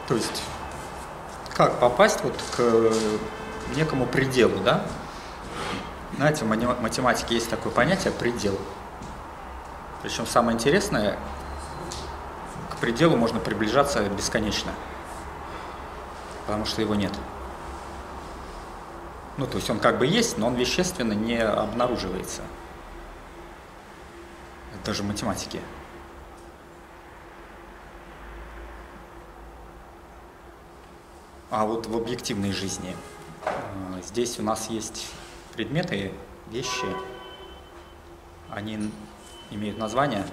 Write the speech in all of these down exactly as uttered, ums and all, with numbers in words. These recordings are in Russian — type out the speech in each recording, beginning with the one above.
То есть, как попасть вот к некому пределу, да? Знаете, в математике есть такое понятие «предел». Причем самое интересное, к пределу можно приближаться бесконечно, потому что его нет. Ну, то есть он как бы есть, но он вещественно не обнаруживается. Это даже в математике. А вот в объективной жизни здесь у нас есть предметы, вещи, они имеют названия,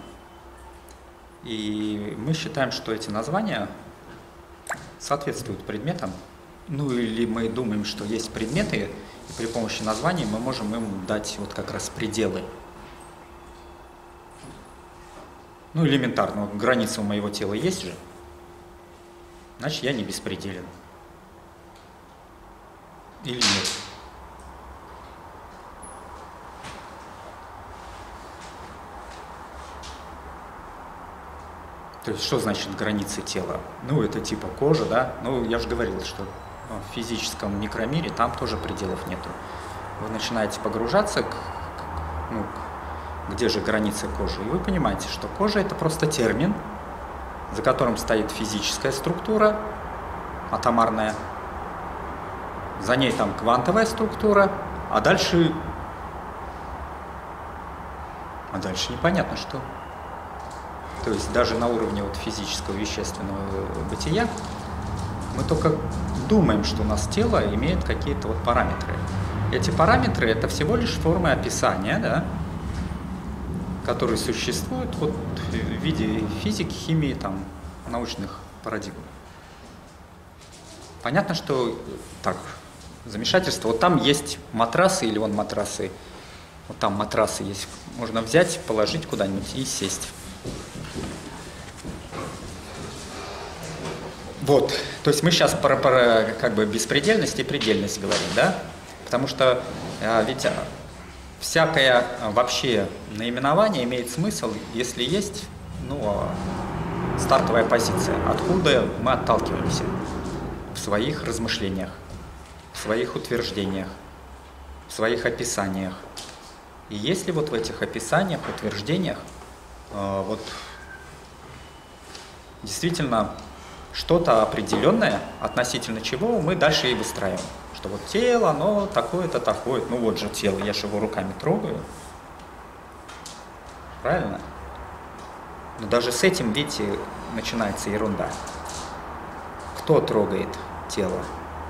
и мы считаем, что эти названия соответствуют предметам. Ну или мы думаем, что есть предметы, и при помощи названий мы можем им дать вот как раз пределы. Ну элементарно, вот граница у моего тела есть же, значит я не беспределен. Или нет. То есть, что значит границы тела? Ну, это типа кожа, да? Ну, я же говорил, что в физическом микромире там тоже пределов нету. Вы начинаете погружаться, к, ну, где же границы кожи, и вы понимаете, что кожа – это просто термин, за которым стоит физическая структура, атомарная, за ней там квантовая структура, а дальше, а дальше непонятно что. То есть даже на уровне вот физического вещественного бытия мы только думаем, что у нас тело имеет какие-то вот параметры. Эти параметры – это всего лишь формы описания, да, которые существуют вот в виде физики, химии, там, научных парадигм. Понятно, что так, замешательство. Вот там есть матрасы или вон матрасы. Вот там матрасы есть. Можно взять, положить куда-нибудь и сесть. Вот, то есть мы сейчас про, про как бы беспредельность и предельность говорим, да? Потому что а, ведь а, всякое а, вообще наименование имеет смысл, если есть, ну, а, стартовая позиция, откуда мы отталкиваемся в своих размышлениях, в своих утверждениях, в своих описаниях. И если вот в этих описаниях, утверждениях, а, вот действительно что-то определенное, относительно чего мы дальше и выстраиваем. Что вот тело, оно такое-то, такое. Ну вот же тело, я же его руками трогаю. Правильно? Но даже с этим, видите, начинается ерунда. Кто трогает тело?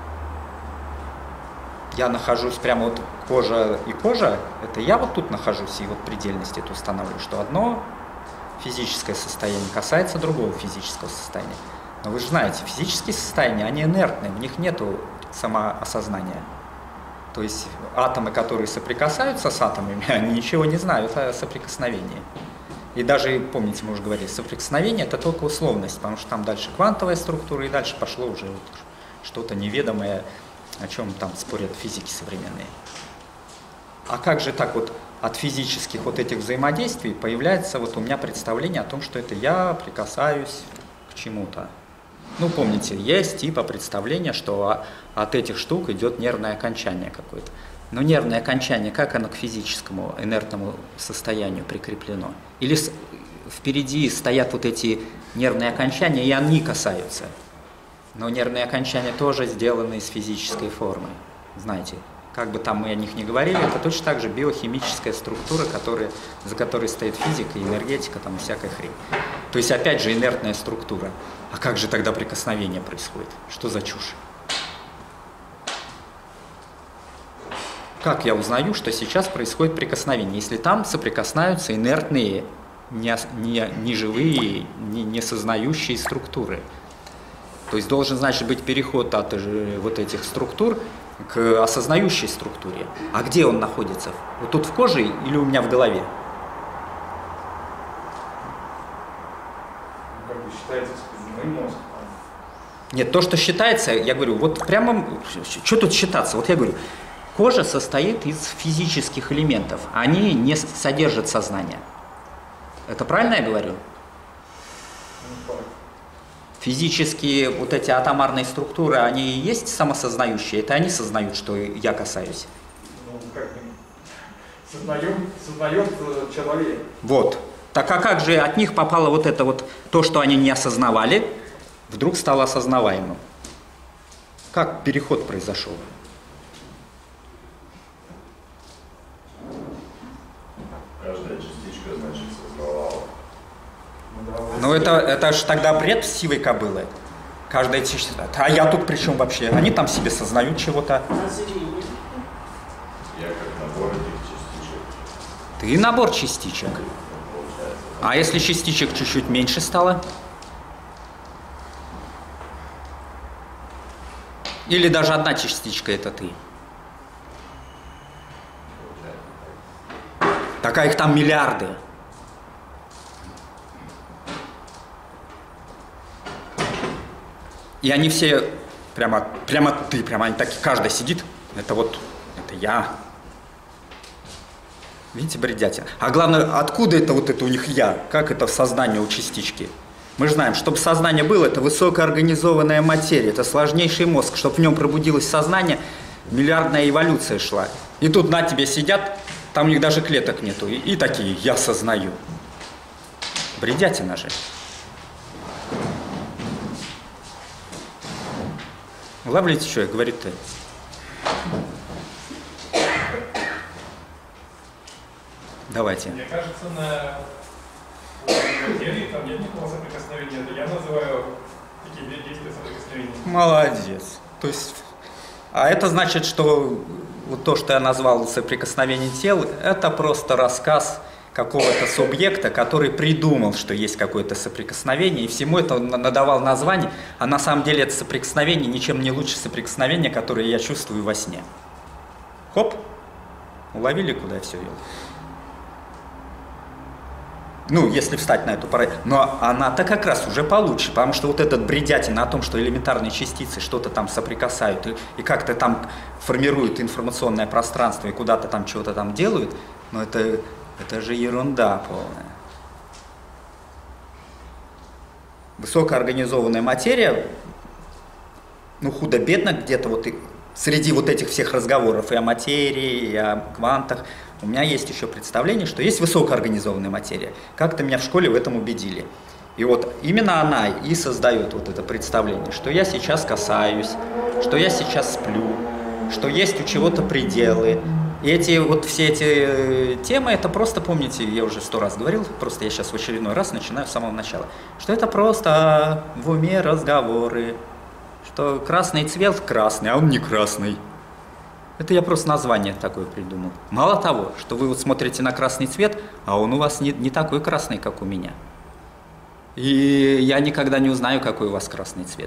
Я нахожусь прямо вот кожа и кожа, это я вот тут нахожусь и вот предельность эту устанавливаю, что одно физическое состояние касается другого физического состояния. Но вы же знаете, физические состояния, они инертные, в них нету самоосознания. То есть атомы, которые соприкасаются с атомами, они ничего не знают о соприкосновении. И даже, помните, мы уже говорили, соприкосновение – это только условность, потому что там дальше квантовая структура, и дальше пошло уже вот что-то неведомое, о чем там спорят физики современные. А как же так вот от физических вот этих взаимодействий появляется вот у меня представление о том, что это я прикасаюсь к чему-то? Ну, помните, есть типа представления, что от этих штук идет нервное окончание какое-то. Но нервное окончание, как оно к физическому инертному состоянию прикреплено? Или впереди стоят вот эти нервные окончания, и они касаются? Но нервные окончания тоже сделаны из физической формы. Знаете, как бы там мы о них ни говорили, это точно так же биохимическая структура, которая, за которой стоит физика, энергетика, там всякая хрень. То есть опять же инертная структура. А как же тогда прикосновение происходит? Что за чушь? Как я узнаю, что сейчас происходит прикосновение, если там соприкасаются инертные, не, не, не живые, не, не сознающие структуры? То есть должен, значит, быть переход от вот этих структур к осознающей структуре. А где он находится? Вот тут в коже или у меня в голове? Как бы считается спинной мозг. Нет, то, что считается, я говорю, вот прямо, что тут считаться? Вот я говорю, кожа состоит из физических элементов, они не содержат сознание. Это правильно я говорю? Физические вот эти атомарные структуры, они и есть самосознающие, это они сознают, что я касаюсь. Ну, как сознаем, сознает человек. Вот. Так а как же от них попало вот это вот, то, что они не осознавали, вдруг стало осознаваемым? Как переход произошел? Каждая частичка, значит, создавала. Ну это, это же тогда бред сивой кобылы. Каждая частичка. А я тут при чем вообще? Они там себе сознают чего-то. Я как набор этих частичек. Ты набор частичек. А если частичек чуть-чуть меньше стало? Или даже одна частичка это ты? Так а их там миллиарды. И они все прямо, прямо ты, прямо они такие, каждый сидит, это вот, это я. Видите, бредятина. А главное, откуда это вот это у них я? Как это в сознании у частички? Мы же знаем, чтобы сознание было, это высокоорганизованная материя, это сложнейший мозг. Чтобы в нем пробудилось сознание, миллиардная эволюция шла. И тут на тебе сидят, там у них даже клеток нету. И, и такие, я сознаю. Бредятина же. Ловлите, что я говорит-то? Давайте. Мне кажется, на материи там нет никакого соприкосновения. Это я называю такие действия соприкосновения. Молодец. То есть, а это значит, что вот то, что я назвал соприкосновение тел, это просто рассказ какого-то субъекта, который придумал, что есть какое-то соприкосновение, и всему это он надавал название, а на самом деле это соприкосновение ничем не лучше соприкосновения, которое я чувствую во сне. Хоп! Уловили, куда я все вел? Ну, если встать на эту параллель. Но она-то как раз уже получше, потому что вот этот бредятина о том, что элементарные частицы что-то там соприкасают и, и как-то там формируют информационное пространство и куда-то там чего-то там делают, но это, это же ерунда полная. Высокоорганизованная материя, ну, худо-бедно где-то вот и среди вот этих всех разговоров и о материи, и о квантах, у меня есть еще представление, что есть высокоорганизованная материя. Как-то меня в школе в этом убедили. И вот именно она и создает вот это представление, что я сейчас касаюсь, что я сейчас сплю, что есть у чего-то пределы. И эти вот все эти темы, это просто, помните, я уже сто раз говорил, просто я сейчас в очередной раз начинаю с самого начала, что это просто в уме разговоры, что красный цвет красный, а он не красный. Это я просто название такое придумал. Мало того, что вы вот смотрите на красный цвет, а он у вас не, не такой красный, как у меня. И я никогда не узнаю, какой у вас красный цвет.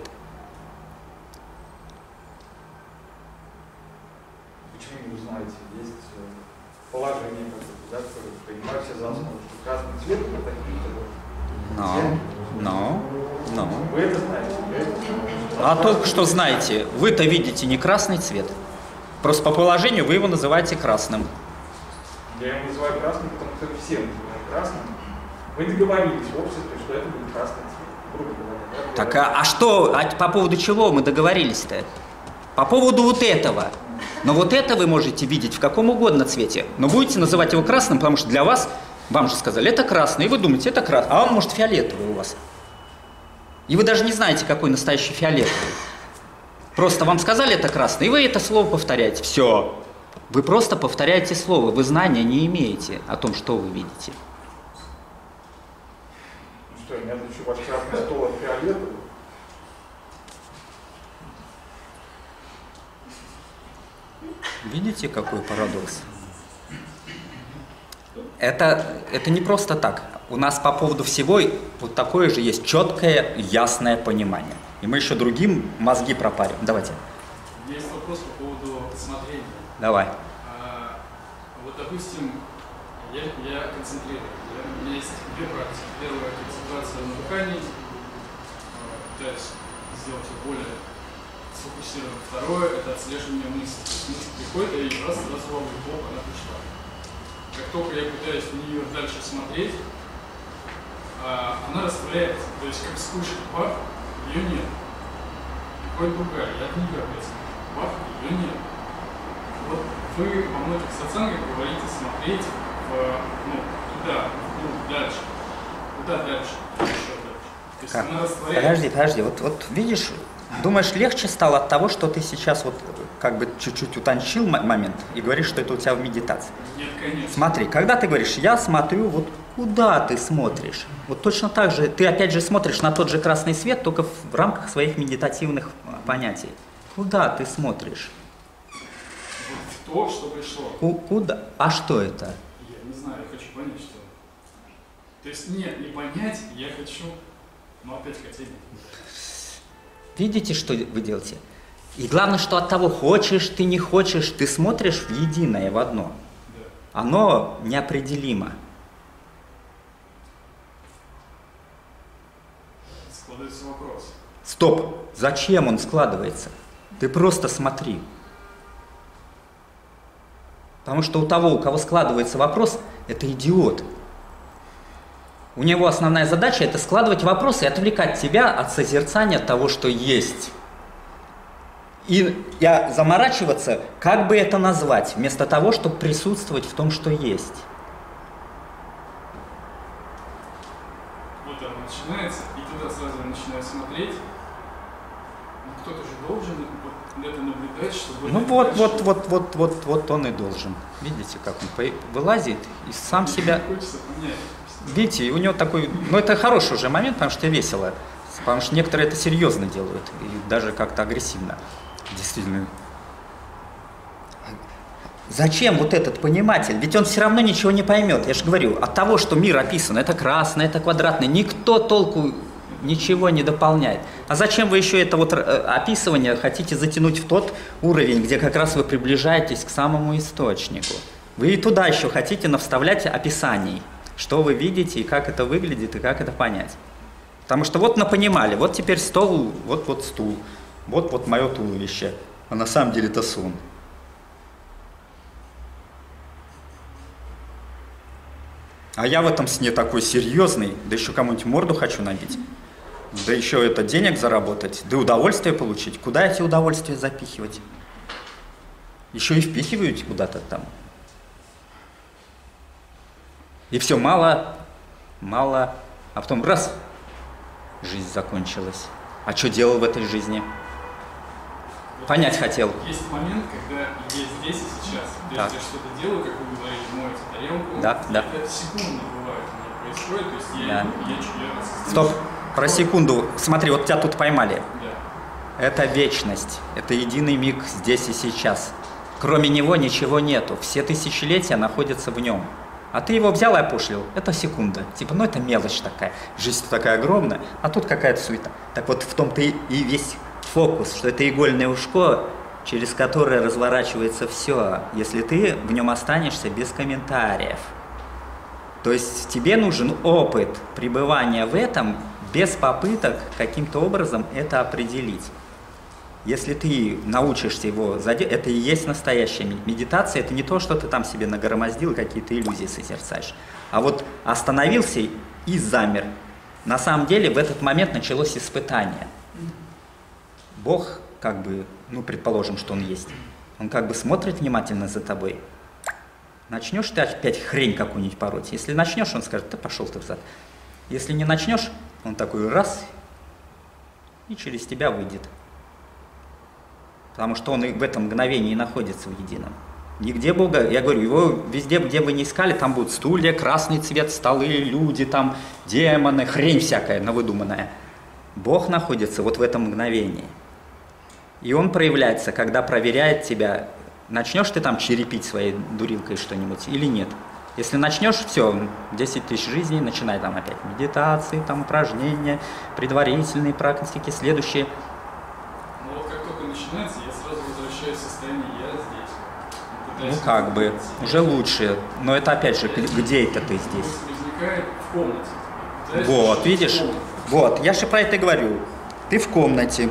Почему не узнаете? Есть положение, да, которое принимает все за основу, что красный цвет это такие-то. Но, но, но. Вы это знаете, вы это знаете. А только что знаете, вы-то видите не красный цвет. Просто по положению вы его называете красным. Я его называю красным, потому что все называют красным. Вы договорились в обществе, что это будет красный цвет, грубо говоря. Да? Так а, а что, а по поводу чего мы договорились-то? По поводу вот этого. Но вот это вы можете видеть в каком угодно цвете. Но будете называть его красным, потому что для вас, вам же сказали, это красный, и вы думаете, это красный, а он может фиолетовый у вас. И вы даже не знаете, какой настоящий фиолетовый. Просто вам сказали это красный, и вы это слово повторяете. Все. Вы просто повторяете слово, вы знания не имеете о том, что вы видите. Ну что, я отличу ваш красный стол от фиолетового? Видите, какой парадокс? Это, это не просто так. У нас по поводу всего вот такое же есть четкое, ясное понимание. И мы еще другим мозги пропарим. Давайте. Есть вопрос по поводу смотрения. Давай. А, вот, допустим, я, я концентрирую. Я, у меня есть две практики. Первая – концентрация на дыхании. Пытаюсь сделать ее более сфокусированно. Второе – это отслеживание мысли. То есть мысль приходит, я ее раз сразу ловлю, оп, она пришла. Как только я пытаюсь на нее дальше смотреть, она растворяется. То есть как вспышка, пах, ее нет. Приходит другая, я в нее опять смотрю. Бах, ее нет. Вот вы во многих сатсангах говорите смотреть в, ну, туда, ну, дальше. Куда дальше? Еще дальше. То есть Как? она растворяется. Подожди, подожди, вот, вот видишь, думаешь, легче стало от того, что ты сейчас вот как бы чуть-чуть утончил м- момент и говоришь, что это у тебя в медитации? Нет, конечно. Смотри, когда ты говоришь, я смотрю, вот куда ты смотришь? Вот точно так же, ты опять же смотришь на тот же красный свет, только в, в рамках своих медитативных понятий. Куда ты смотришь? Вот в то, что пришло. Ку- куда? А что это? Я не знаю, я хочу понять, что. То есть нет, не понять, я хочу, но опять хотеть. Видите, что вы делаете? И главное, что от того, хочешь ты, не хочешь, ты смотришь в единое, в одно. Да. Оно неопределимо. Складывается вопрос. Стоп! Зачем он складывается? Ты просто смотри. Потому что у того, у кого складывается вопрос, это идиот. У него основная задача – это складывать вопросы и отвлекать тебя от созерцания того, что есть. И я заморачиваться, как бы это назвать, вместо того, чтобы присутствовать в том, что есть. Вот оно начинается, и туда сразу я начинаю смотреть. Ну, кто-то же должен вот это наблюдать, чтобы... Ну это вот, дальше- вот, вот, вот, вот, вот он и должен. Видите, как он по- вылазит и сам себя... Хочется понять. Видите, и у него такой... Ну это хороший уже момент, потому что весело. Потому что некоторые это серьезно делают. И даже как-то агрессивно. Действительно. Зачем вот этот пониматель? Ведь он все равно ничего не поймет. Я же говорю, от того, что мир описан, это красный, это квадратный, никто толку ничего не дополняет. А зачем вы еще это вот описывание хотите затянуть в тот уровень, где как раз вы приближаетесь к самому источнику? Вы и туда еще хотите навставлять описаний, что вы видите, и как это выглядит, и как это понять. Потому что вот напонимали, вот теперь стол, вот вот стул, вот вот мое туловище, а на самом деле это сон. А я в этом сне такой серьезный, да еще кому-нибудь морду хочу набить, да еще это денег заработать, да удовольствие получить. Куда эти удовольствия запихивать? Еще и впихиваете куда-то там. И все, мало, мало, а потом раз, жизнь закончилась. А что делал в этой жизни? Понять хотел. Есть момент, когда я здесь и сейчас. То Так. есть я что-то делаю, как вы говорили, моете тарелку. Да, и да. Это секундно бывает у меня происходит. То есть я Да. иду, я, я осознаю, Стоп, что- про секунду. Смотри, вот тебя тут поймали. Да. Это вечность, это единый миг здесь и сейчас. Кроме него ничего нету, все тысячелетия находятся в нем. А ты его взял и опошлил, это секунда. Типа, ну это мелочь такая, жизнь такая огромная, а тут какая-то суета. Так вот в том-то и и весь фокус, что это игольное ушко, через которое разворачивается все, если ты в нем останешься без комментариев. То есть тебе нужен опыт пребывания в этом без попыток каким-то образом это определить. Если ты научишься его заделать, это и есть настоящая медитация, это не то, что ты там себе нагромоздил и какие-то иллюзии созерцаешь. А вот остановился и замер. На самом деле в этот момент началось испытание. Бог, как бы, ну предположим, что он есть, он как бы смотрит внимательно за тобой. Начнешь ты опять хрень какую-нибудь пороть. Если начнешь, он скажет, да пошел ты взад. Если не начнешь, он такой раз и через тебя выйдет. Потому что он и в этом мгновении находится в едином. Нигде Бога, я говорю, его везде, где вы не искали, там будут стулья, красный цвет, столы, люди, там, демоны, хрень всякая навыдуманная. Бог находится вот в этом мгновении. И он проявляется, когда проверяет тебя, начнешь ты там черепить своей дурилкой что-нибудь или нет. Если начнешь, все, десять тысяч жизней, начинай там опять медитации, там упражнения, предварительные практики, следующие. Но вот как только начинается, я сразу возвращаюсь в состояние «я здесь». Ну Пытаюсь как бы, концентрироваться. уже лучше. Но это опять же, где это ты здесь? Мысль возникает в комнате. Пытаюсь Вот, решить видишь? в комнате. Вот, я же про это говорю. Ты в комнате.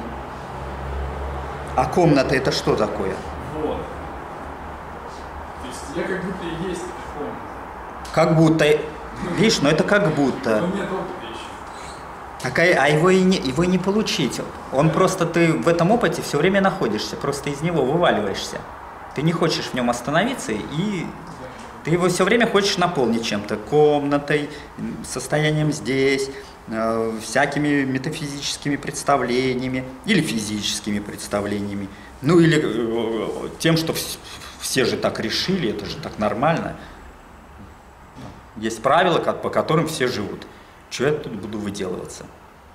А комната это что такое? Вот. То есть я как будто и есть эта комната. Как будто, видишь, но это как Но будто. нет опыта еще. Так, а, а его, и не, его и не получить. Он просто, ты в этом опыте все время находишься, просто из него вываливаешься. Ты не хочешь в нем остановиться, и ты его все время хочешь наполнить чем-то. Комнатой, состоянием здесь, э, всякими метафизическими представлениями или физическими представлениями. Ну или э, тем, что вс- все же так решили, это же так нормально. Есть правила, как- по которым все живут. Чего я тут буду выделываться?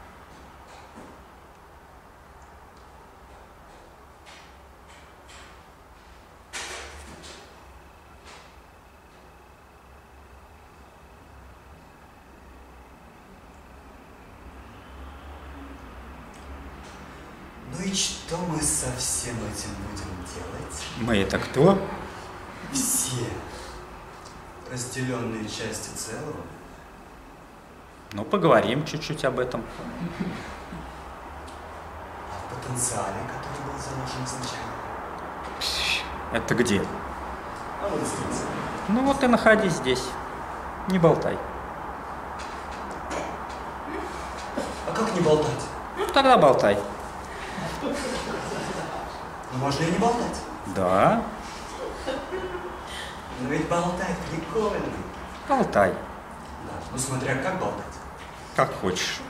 Ну и что мы со всем этим будем делать? Мы это кто? Все разделенные части целого. Ну, поговорим чуть-чуть об этом. О потенциале, который был заложен изначально. Это где? А вот здесь. Ну вот и находись здесь. Не болтай. А как не болтать? Ну, тогда болтай. Ну можно и не болтать. Да, Но ведь болтать прикольно. болтай. Да, ну смотря как болтать. Как хочешь.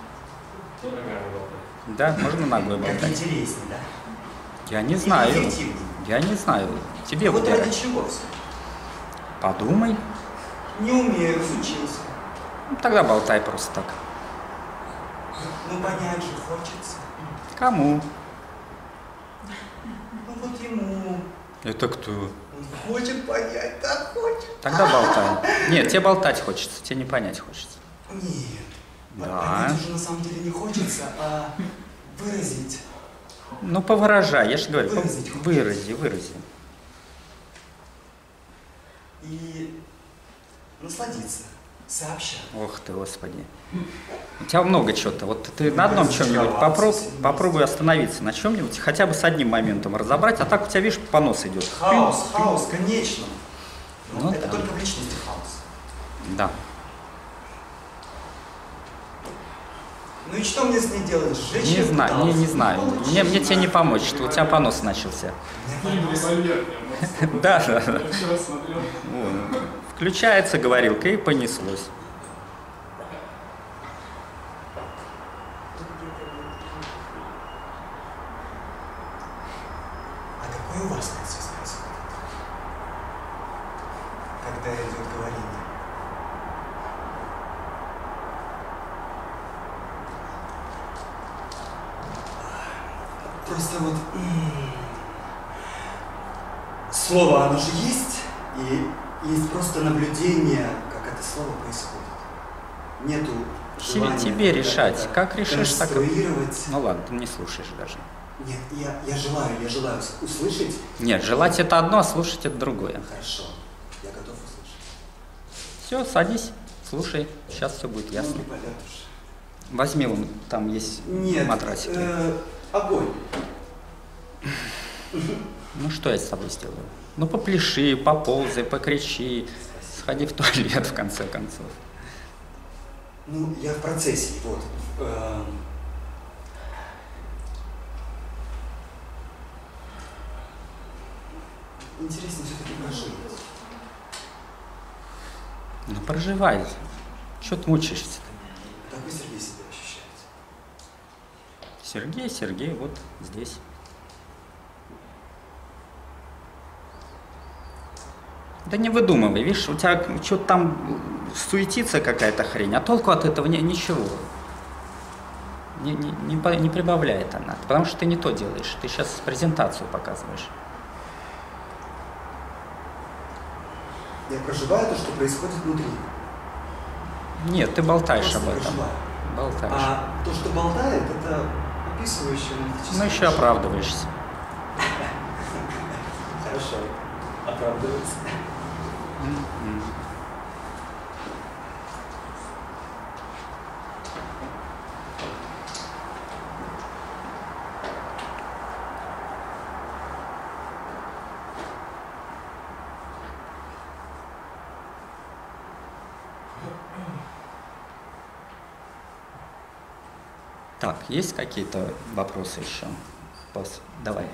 Да, можно ногой Как болтать. интереснее, да? Я не Или знаю. эффективнее. Я не знаю. Тебе Вот выбирать. ради чего все? Подумай. Не умею, разучился. Ну, тогда болтай просто так. Ну понять же хочется. Кому? Ну вот ему. Это кто? Он хочет понять, так хочет. Тогда болтай. Нет, тебе болтать хочется, тебе не понять хочется. Нет. Да. Понять уже на самом деле не хочется, а выразить. Ну, повыражай, я же говорю, по- Выразить хочется. вырази, вырази. И насладиться, сообща. Ох ты, Господи. У тебя много чего-то. Вот ты Ну, на одном разочароваться чем-нибудь попробуй, сильно. попробуй остановиться на чем-нибудь, хотя бы с одним моментом разобрать, а так у тебя, видишь, понос идет. Хаос, хаос, конечно. Но Ну это да. только в личности хаос. Да. Ну и что мне с ней делать? Сжечь Не её знаю, не, пытался? не знаю. Получить. Мне, мне тебе не помочь, что у тебя понос начался. Фильм «Револьвер» я вот Да, да, да. я вчера смотрел. Вон. Включается говорилка и понеслось. А какой у вас процесс происходит? Когда идет говорение? Просто вот м, слово, оно же есть, и есть просто наблюдение, как это слово происходит. Нету Тебе, желания тебе как-то решать, это как решишь, так и... конструировать. Ну ладно, ты не слушаешь даже. Нет, я, я желаю, я желаю с- услышать. Нет, желать это одно, а слушать это другое. Хорошо, я готов услышать. Все, садись, слушай, сейчас все будет Ну, ясно. не полет уж. Возьми, вон, там есть Нет, матрасики. э, огонь. Ну что я с тобой сделаю? Ну попляши, поползай, покричи, сходи в туалет в конце концов. Ну, я в процессе, вот. Эм. Интересно все-таки прожить. Ну проживай. Чего ты мучаешься? Как вы, Сергей, себя ощущаете? Сергей, Сергей, вот здесь. Да не выдумывай, видишь, у тебя что-то там суетится какая-то хрень, а толку от этого не, ничего. Не, не, не, по- не прибавляет она, потому что ты не то делаешь, ты сейчас презентацию показываешь. Я проживаю то, что происходит внутри. Нет, ты болтаешь Просто об этом. проживаю. Болтаешь. А то, что болтает, это описывающее аналитическое. Ну еще мышление. оправдываешься. Хорошо. Оправдывается. М-м. Так, есть какие-то вопросы еще? Пос- Давай.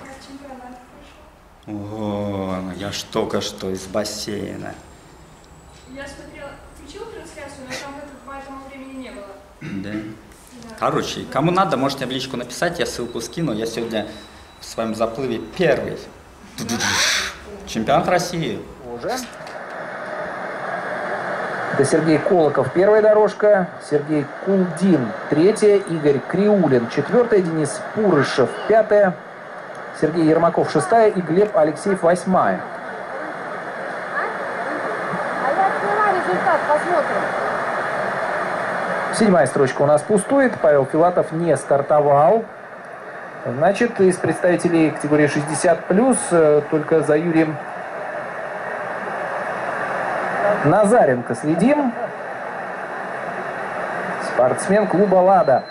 О, я ж только что из бассейна. Я смотрела, включила трансляцию, но там это по этому времени не было. Да. Да. Короче, кому надо, можете в личку написать, я ссылку скину. Я сегодня в своем заплыве первый. Чемпионат России. Уже. Это Сергей Колоков, первая дорожка, Сергей Кулдин, третья, Игорь Криулин, четвертая, Денис Пурышев, пятая, Сергей Ермаков, шестая и Глеб Алексеев, восьмая. А я сняла результат, посмотрим. Седьмая строчка у нас пустует, Павел Филатов не стартовал. Значит, из представителей категории шестьдесят плюс только за Юрием Назаренко следим. Спортсмен клуба «Лада».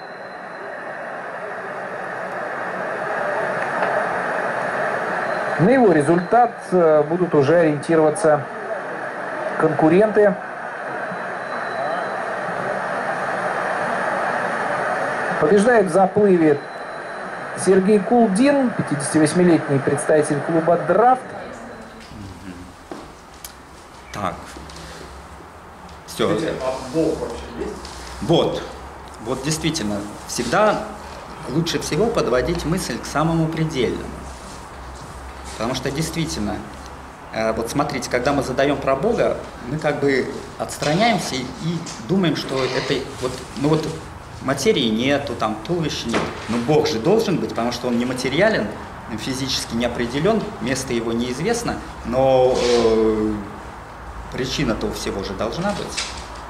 На его результат будут уже ориентироваться конкуренты. Побеждает в заплыве Сергей Кулдин, пятидесятивосьмилетний представитель клуба «Драфт». Так. Все. Скажите, а Бог вообще есть? Вот. Вот действительно, всегда лучше всего подводить мысль к самому предельному. Потому что действительно, э, вот смотрите, когда мы задаем про Бога, мы как бы отстраняемся и, и думаем, что это вот, ну вот материи нету, там туловища нет. Но Бог же должен быть, потому что он нематериален, физически не определен, место его неизвестно, но э, причина-то у всего же должна быть.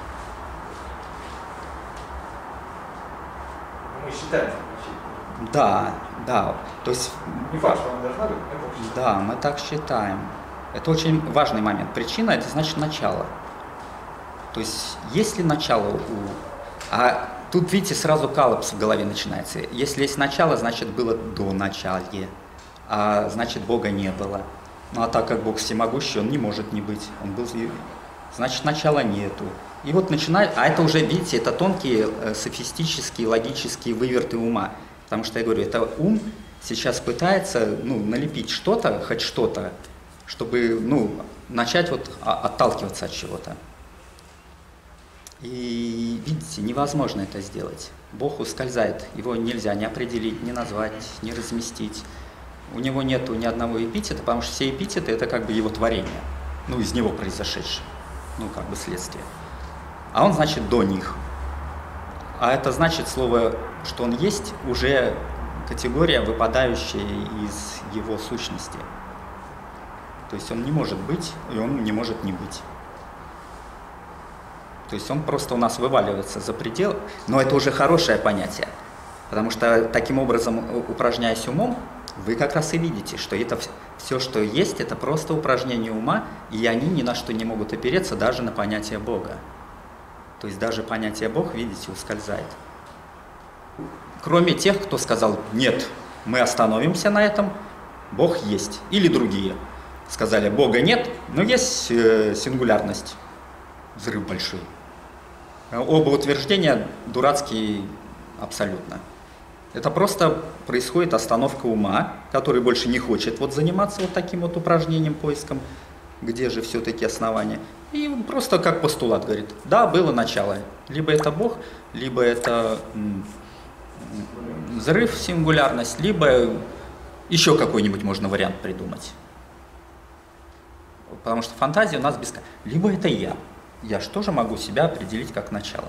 Мы считаем, что причина. Да, да. То есть, Не факт, что она должна быть, но это вообще. да, мы так считаем. Это очень важный момент. Причина – это значит начало. То есть, есть ли начало у... А тут, видите, сразу коллапс в голове начинается. Если есть начало, значит, было до начала. А значит, Бога не было. Ну, а так как Бог всемогущий, Он не может не быть. Он был... Значит, начала нету. И вот начинает... А это уже, видите, это тонкие софистические, логические выверты ума. Потому что, я говорю, это ум сейчас пытается, ну, налепить что-то, хоть что-то, чтобы, ну, начать вот отталкиваться от чего-то. И, видите, невозможно это сделать. Бог ускользает, его нельзя ни определить, ни назвать, ни разместить. У него нету ни одного эпитета, потому что все эпитеты – это как бы его творение, ну, из него произошедшее, ну, как бы следствие. А он, значит, до них. А это значит, слово, что он есть, уже категория, выпадающая из его сущности. То есть он не может быть, и он не может не быть. То есть он просто у нас вываливается за предел, но это уже хорошее понятие, потому что таким образом, упражняясь умом, вы как раз и видите, что это все, что есть, это просто упражнение ума, и они ни на что не могут опереться, даже на понятие Бога. То есть даже понятие Бог, видите, ускользает. Кроме тех, кто сказал, нет, мы остановимся на этом, Бог есть. Или другие сказали, Бога нет, но есть э, сингулярность. Взрыв большой. Оба утверждения дурацкие абсолютно. Это просто происходит остановка ума, который больше не хочет вот заниматься вот таким вот упражнением, поиском, где же все-таки основание. И просто как постулат говорит, да, было начало. Либо это Бог, либо это м, взрыв, сингулярность, либо еще какой-нибудь можно вариант придумать. Потому что фантазия у нас бесконечна. Либо это я. Я же тоже могу себя определить как начало.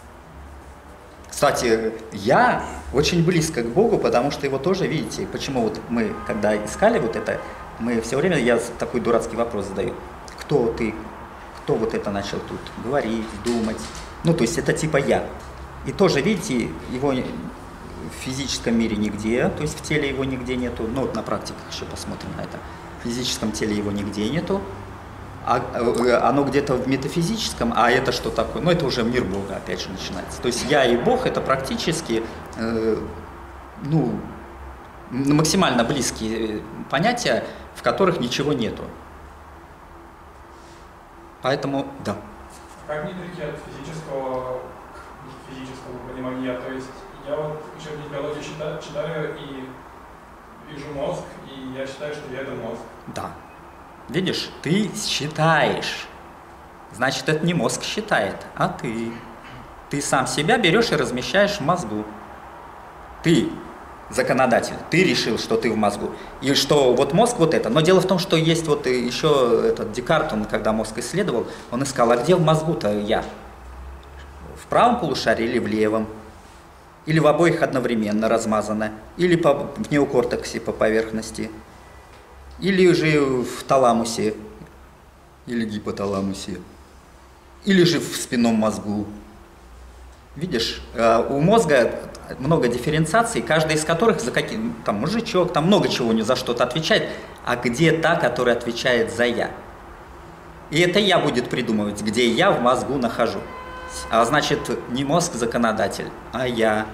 Кстати, я очень близко к Богу, потому что его тоже, видите, почему вот мы, когда искали вот это, мы все время, я такой дурацкий вопрос задаю. Кто ты? Кто вот это начал тут говорить, думать? Ну, то есть это типа я. И тоже, видите, его в физическом мире нигде, то есть в теле его нигде нету. Ну, вот на практиках еще посмотрим на это. В физическом теле его нигде нету. А, оно где-то в метафизическом, а это что такое? Ну, это уже мир Бога, опять же, начинается. То есть я и Бог – это практически, э, ну, максимально близкие понятия, в которых ничего нету. Поэтому, да. Как не перейти от физического к физическому пониманию? То есть я вот еще читаю, читаю и вижу мозг, и я считаю, что я это мозг. Да. Видишь, ты считаешь. Значит, это не мозг считает, а ты. Ты сам себя берешь и размещаешь в мозгу. Ты законодатель, ты решил, что ты в мозгу. И что вот мозг вот это. Но дело в том, что есть вот еще этот Декарт, он когда мозг исследовал, он искал, а где в мозгу-то я? В правом полушарии или в левом? Или в обоих одновременно размазано? Или по, в неокортексе по поверхности? Или же в таламусе? Или гипоталамусе? Или же в спинном мозгу? Видишь, у мозга много дифференциаций, каждая из которых за какие, там мужичок, там много чего не за что-то отвечает, а где та, которая отвечает за я. И это я будет придумывать, где я в мозгу нахожу. А значит, не мозг законодатель, а я.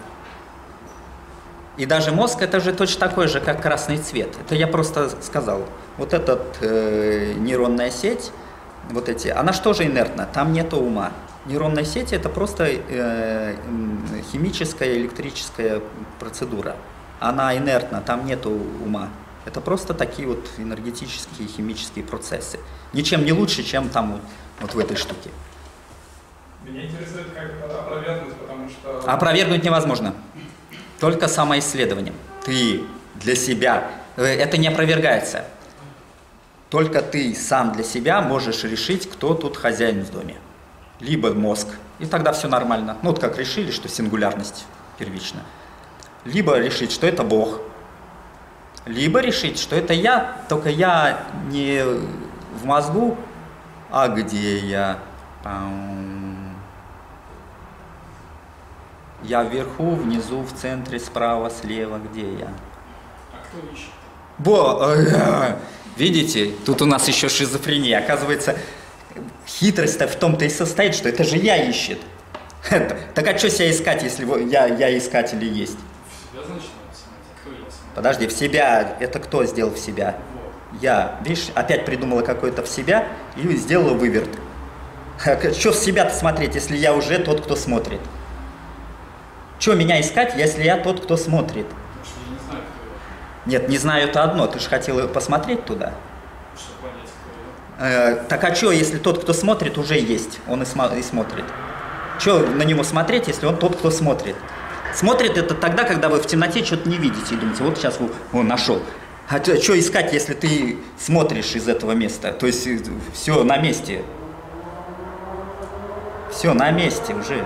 И даже мозг это же точно такой же, как красный цвет. Это я просто сказал. Вот эта э, нейронная сеть, вот эти, она что же инертна? Там нету ума. Нейронная сеть это просто э, химическая, электрическая процедура. Она инертна, там нету ума. Это просто такие вот энергетические, химические процессы. Ничем не лучше, чем там вот, вот в этой штуке. Меня интересует, как это опровергнуть, потому что... Опровергнуть невозможно. Только самоисследованием. Ты для себя, это не опровергается. Только ты сам для себя можешь решить, кто тут хозяин в доме. Либо мозг, и тогда все нормально. Ну вот как решили, что сингулярность первична. Либо решить, что это Бог. Либо решить, что это я, только я не в мозгу, а где я? Я вверху, внизу, в центре, справа, слева, где я? А кто ищет? Бо, видите, тут у нас еще шизофрения. Оказывается, хитрость-то в том-то и состоит, что это же я ищет. Так а что себя искать, если я, я искатель и есть? В себя, значит, надо смотреть. Кто я смотрю? Подожди, в себя, это кто сделал в себя? Вот. Я, видишь, опять придумала какое-то в себя и сделала выверт. Что в себя-то смотреть, если я уже тот, кто смотрит? Что меня искать, если я тот, кто смотрит? Потому что я не знаю, кто я. Нет, не знаю, это одно. Ты же хотела посмотреть туда. Чтобы понять, кто я. Э, так а что, если тот, кто смотрит, уже есть? Он и, смо- и смотрит. Что на него смотреть, если он тот, кто смотрит? Смотрит это тогда, когда вы в темноте что-то не видите и думаете, вот сейчас он нашел. А что искать, если ты смотришь из этого места? То есть все на месте. Все на месте уже.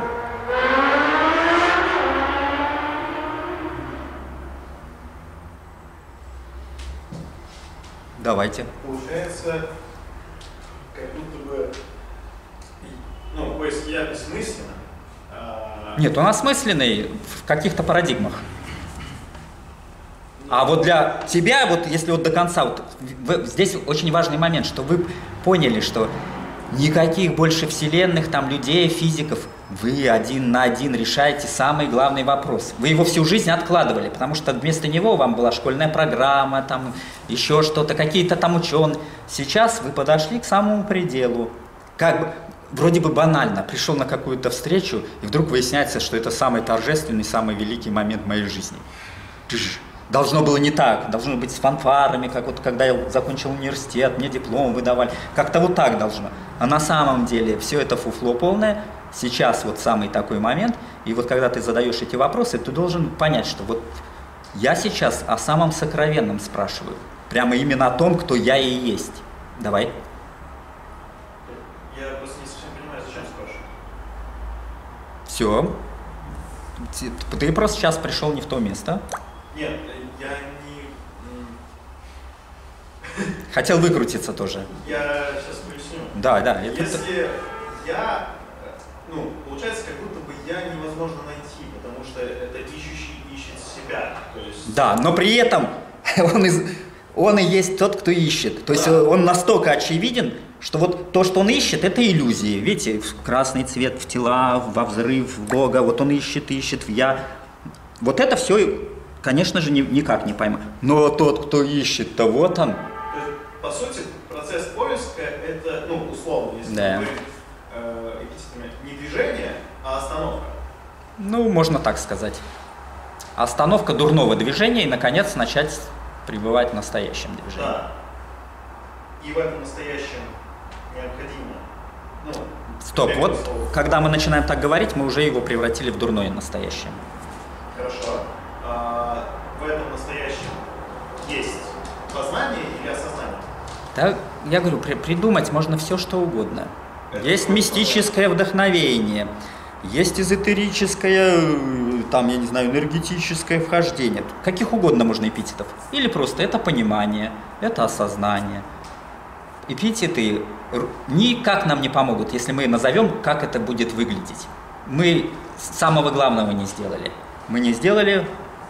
Давайте. Получается, как будто бы, ну, поиск я бессмысленно. А... Нет, он осмысленный в каких-то парадигмах. А вот для тебя, вот если вот до конца, вот, вы, здесь очень важный момент, что вы поняли, что никаких больше вселенных, там, людей, физиков, вы один на один решаете самый главный вопрос. Вы его всю жизнь откладывали, потому что вместо него вам была школьная программа, там, еще что-то, какие-то там ученые. Сейчас вы подошли к самому пределу. Как бы, вроде бы банально, пришел на какую-то встречу, и вдруг выясняется, что это самый торжественный, самый великий момент моей жизни. Должно было не так, должно быть с фанфарами, как вот когда я закончил университет, мне диплом выдавали, как-то вот так должно. А на самом деле все это фуфло полное, сейчас вот самый такой момент, и вот когда ты задаешь эти вопросы, ты должен понять, что вот я сейчас о самом сокровенном спрашиваю, прямо именно о том, кто я и есть. Давай. Я просто не совсем понимаю, зачем спрашиваю. Все. Ты просто сейчас пришел не в то место. Нет, я не... Хотел выкрутиться тоже. Я сейчас поясню. Да, да. Это... Если я... Ну, получается, как будто бы я невозможно найти, потому что это ищущий ищет себя. То есть... Да, но при этом он, из... он и есть тот, кто ищет. То есть да. Он настолько очевиден, что вот то, что он ищет, это иллюзии. Видите, в красный цвет, в тела, во взрыв, в Бога. Вот он ищет, ищет в я. Вот это все... Конечно же, ни, никак не пойму. Но тот, кто ищет-то, вот он. То есть, по сути, процесс поиска – это, ну, условно, если да. мы э, не движение, а остановка. Ну, можно так сказать. Остановка дурного движения и, наконец, начать пребывать в настоящем движении. Да. И в этом настоящем необходимо. Ну, Стоп, вот слов. Когда мы начинаем так говорить, мы уже его превратили в дурное настоящее. Хорошо. А в этом настоящем есть познание или осознание? Да, я говорю, при, придумать можно все, что угодно. Это есть мистическое познание. Вдохновение, есть эзотерическое, там, я не знаю, энергетическое вхождение. Каких угодно можно эпитетов. Или просто это понимание, это осознание. Эпитеты никак нам не помогут, если мы назовем, как это будет выглядеть. Мы самого главного не сделали. Мы не сделали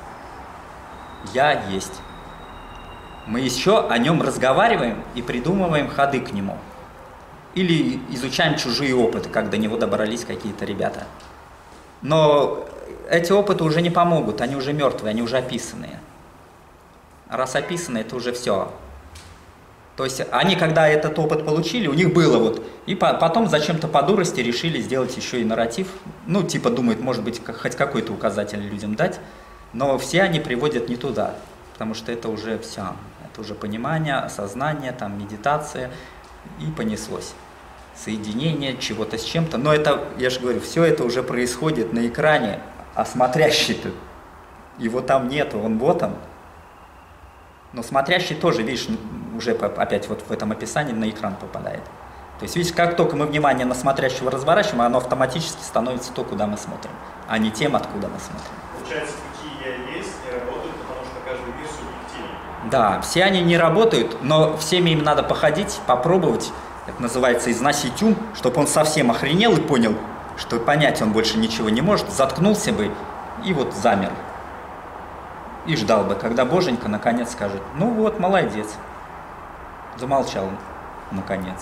«я есть». Мы еще о нем разговариваем и придумываем ходы к нему. Или изучаем чужие опыты, как до него добрались какие-то ребята. Но эти опыты уже не помогут, они уже мертвые, они уже описанные. А раз описаны, это уже все. То есть они, когда этот опыт получили, у них было вот, и по потом зачем-то по дурости решили сделать еще и нарратив. Ну, типа думают, может быть, хоть какой-то указатель людям дать, но все они приводят не туда, потому что это уже все. Это уже понимание, осознание, там, медитация, и понеслось. Соединение чего-то с чем-то. Но это, я же говорю, все это уже происходит на экране, а смотрящий-то, его там нету, он вот он. Но смотрящий тоже, видишь, уже опять вот в этом описании на экран попадает. То есть, видишь, как только мы внимание на смотрящего разворачиваем, оно автоматически становится то, куда мы смотрим, а не тем, откуда мы смотрим. Получается, какие я есть, не работают, потому что каждый мир субъективен. Да, все они не работают, но всеми им надо походить, попробовать. Это называется износить ум, чтобы он совсем охренел и понял, что понять он больше ничего не может, заткнулся бы и вот замер. И ждал бы, когда Боженька наконец скажет: ну вот, молодец. Замолчал, наконец.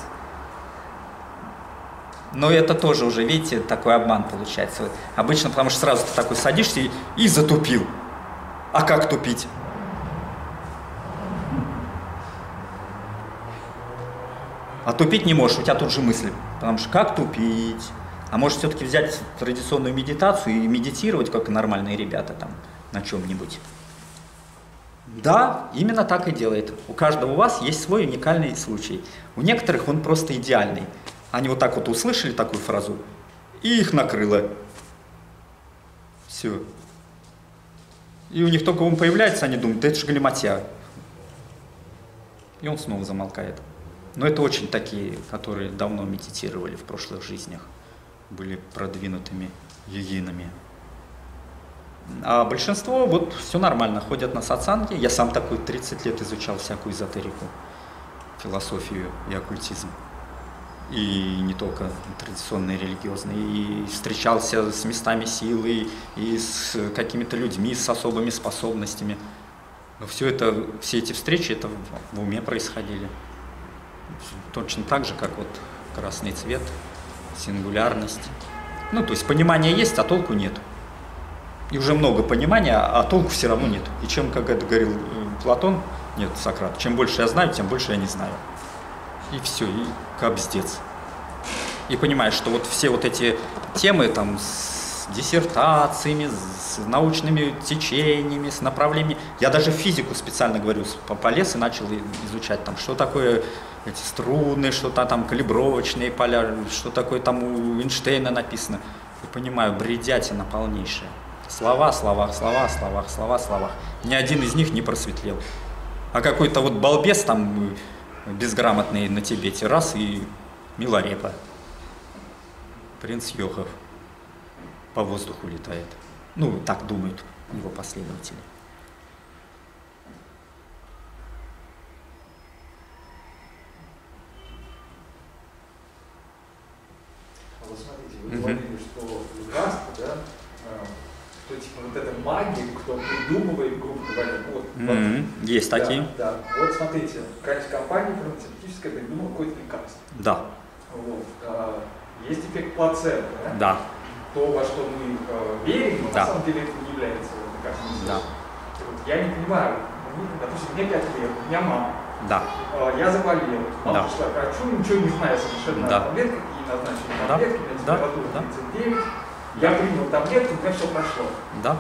Но это тоже уже, видите, такой обман получается. Обычно, потому что сразу ты такой садишься и, и затупил. А как тупить? А тупить не можешь, у тебя тут же мысли. Потому что как тупить? А может все-таки взять традиционную медитацию и медитировать, как нормальные ребята там на чем-нибудь? Да, именно так и делает. У каждого у вас есть свой уникальный случай. У некоторых он просто идеальный. Они вот так вот услышали такую фразу, и их накрыло. Все. И у них только он появляется, они думают: да это же галиматья. И он снова замолкает. Но это очень такие, которые давно медитировали в прошлых жизнях, были продвинутыми йогинами. А большинство вот все нормально, ходят на сатсанги. Я сам такой тридцать лет изучал всякую эзотерику, философию и оккультизм. И не только традиционные, религиозные. И встречался с местами силы, и с какими-то людьми с особыми способностями. Но все это, все эти встречи, это в уме происходили. Точно так же, как вот красный цвет, сингулярность. Ну, то есть понимание есть, а толку нет. И уже много понимания, а толку все равно нет. И чем, как это говорил Платон, нет, Сократ, чем больше я знаю, тем больше я не знаю. И все, и капздец. И понимаешь, что вот все вот эти темы там с диссертациями, с научными течениями, с направлениями. Я даже физику специально, говорю, полез и начал изучать, там, что такое эти струны, что-то там калибровочные поля, что такое там у Эйнштейна написано. И понимаю, бредятина полнейшая. Слова, слова, слова, слова, слова, слова. Ни один из них не просветлел. А какой-то вот балбес там безграмотный на Тибете, раз и Миларепа. Принц Йохов по воздуху летает. Ну, так думают его последователи. Вот смотрите, вы говорили, что лукавство, да, что типа вот эта магия, кто придумывает, грубо говоря, вот. Mm-hmm. Вот есть да, такие. Да, вот смотрите, какая-то компания фармацевтическая придумала какое-то лекарство. Да. Вот. А, есть эффект плацебо, да? Да. То, во что мы э, верим, но да. на самом деле это не является лекарственным. Да. Вот, я не понимаю, допустим, мне пять лет, у меня мама. Да. Э, я заболел, мама да. пришла к врачу, ничего не знаю совершенно да. о таблетках, ей назначили да. таблетки, у меня температура да. тридцать девять. Я принял таблетку, у меня все прошло. Да.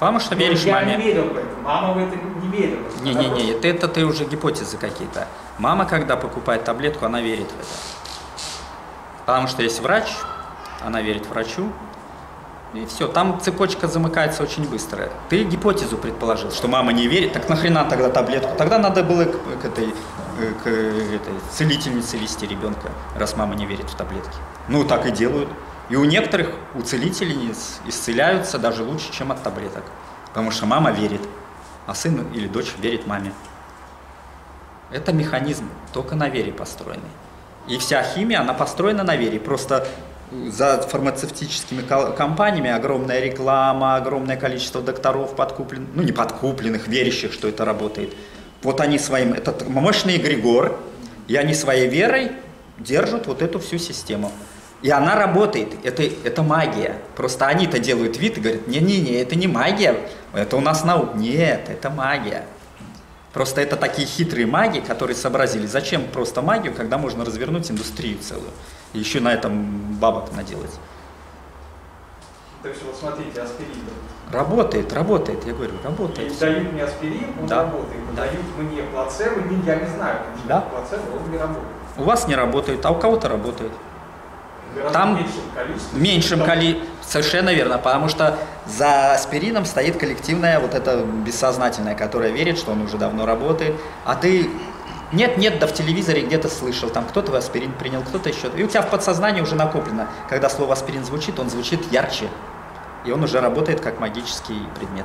Потому что веришь я маме. Я не верил в это, мама в это не верила. Не-не-не, это, это ты уже гипотезы какие-то. Мама, когда покупает таблетку, она верит в это. Потому что есть врач, она верит врачу, и все. Там цепочка замыкается очень быстро. Ты гипотезу предположил, что мама не верит, так нахрена тогда таблетку? Тогда надо было к, к, этой, к этой целительнице вести ребенка, раз мама не верит в таблетки. Ну, так и делают. И у некоторых, у целительниц исцеляются даже лучше, чем от таблеток. Потому что мама верит, а сын или дочь верит маме. Это механизм только на вере построенный. И вся химия, она построена на вере. Просто за фармацевтическими компаниями огромная реклама, огромное количество докторов подкупленных, ну не подкупленных, верящих, что это работает. Вот они своим, этот мощный эгрегор, и они своей верой держат вот эту всю систему. И она работает, это, это магия. Просто они-то делают вид и говорят, не-не-не, это не магия, это у нас наука. Нет, это магия. Просто это такие хитрые маги, которые сообразили, зачем просто магию, когда можно развернуть индустрию целую. И еще на этом бабок наделать. Так что вот смотрите, аспирин. Работает, работает, я говорю, работает. И дают мне аспирин, он да. работает. Да. Дают мне плацебо, я не знаю, потому что да. плацебо, он не работает. У вас не работает, а у кого-то работает. Там меньшим количеством. Меньшим количеством, совершенно верно, потому что за аспирином стоит коллективная вот эта бессознательная, которая верит, что он уже давно работает, а ты нет-нет, да в телевизоре где-то слышал, там кто-то аспирин принял, кто-то еще, и у тебя в подсознании уже накоплено, когда слово аспирин звучит, он звучит ярче, и он уже работает как магический предмет.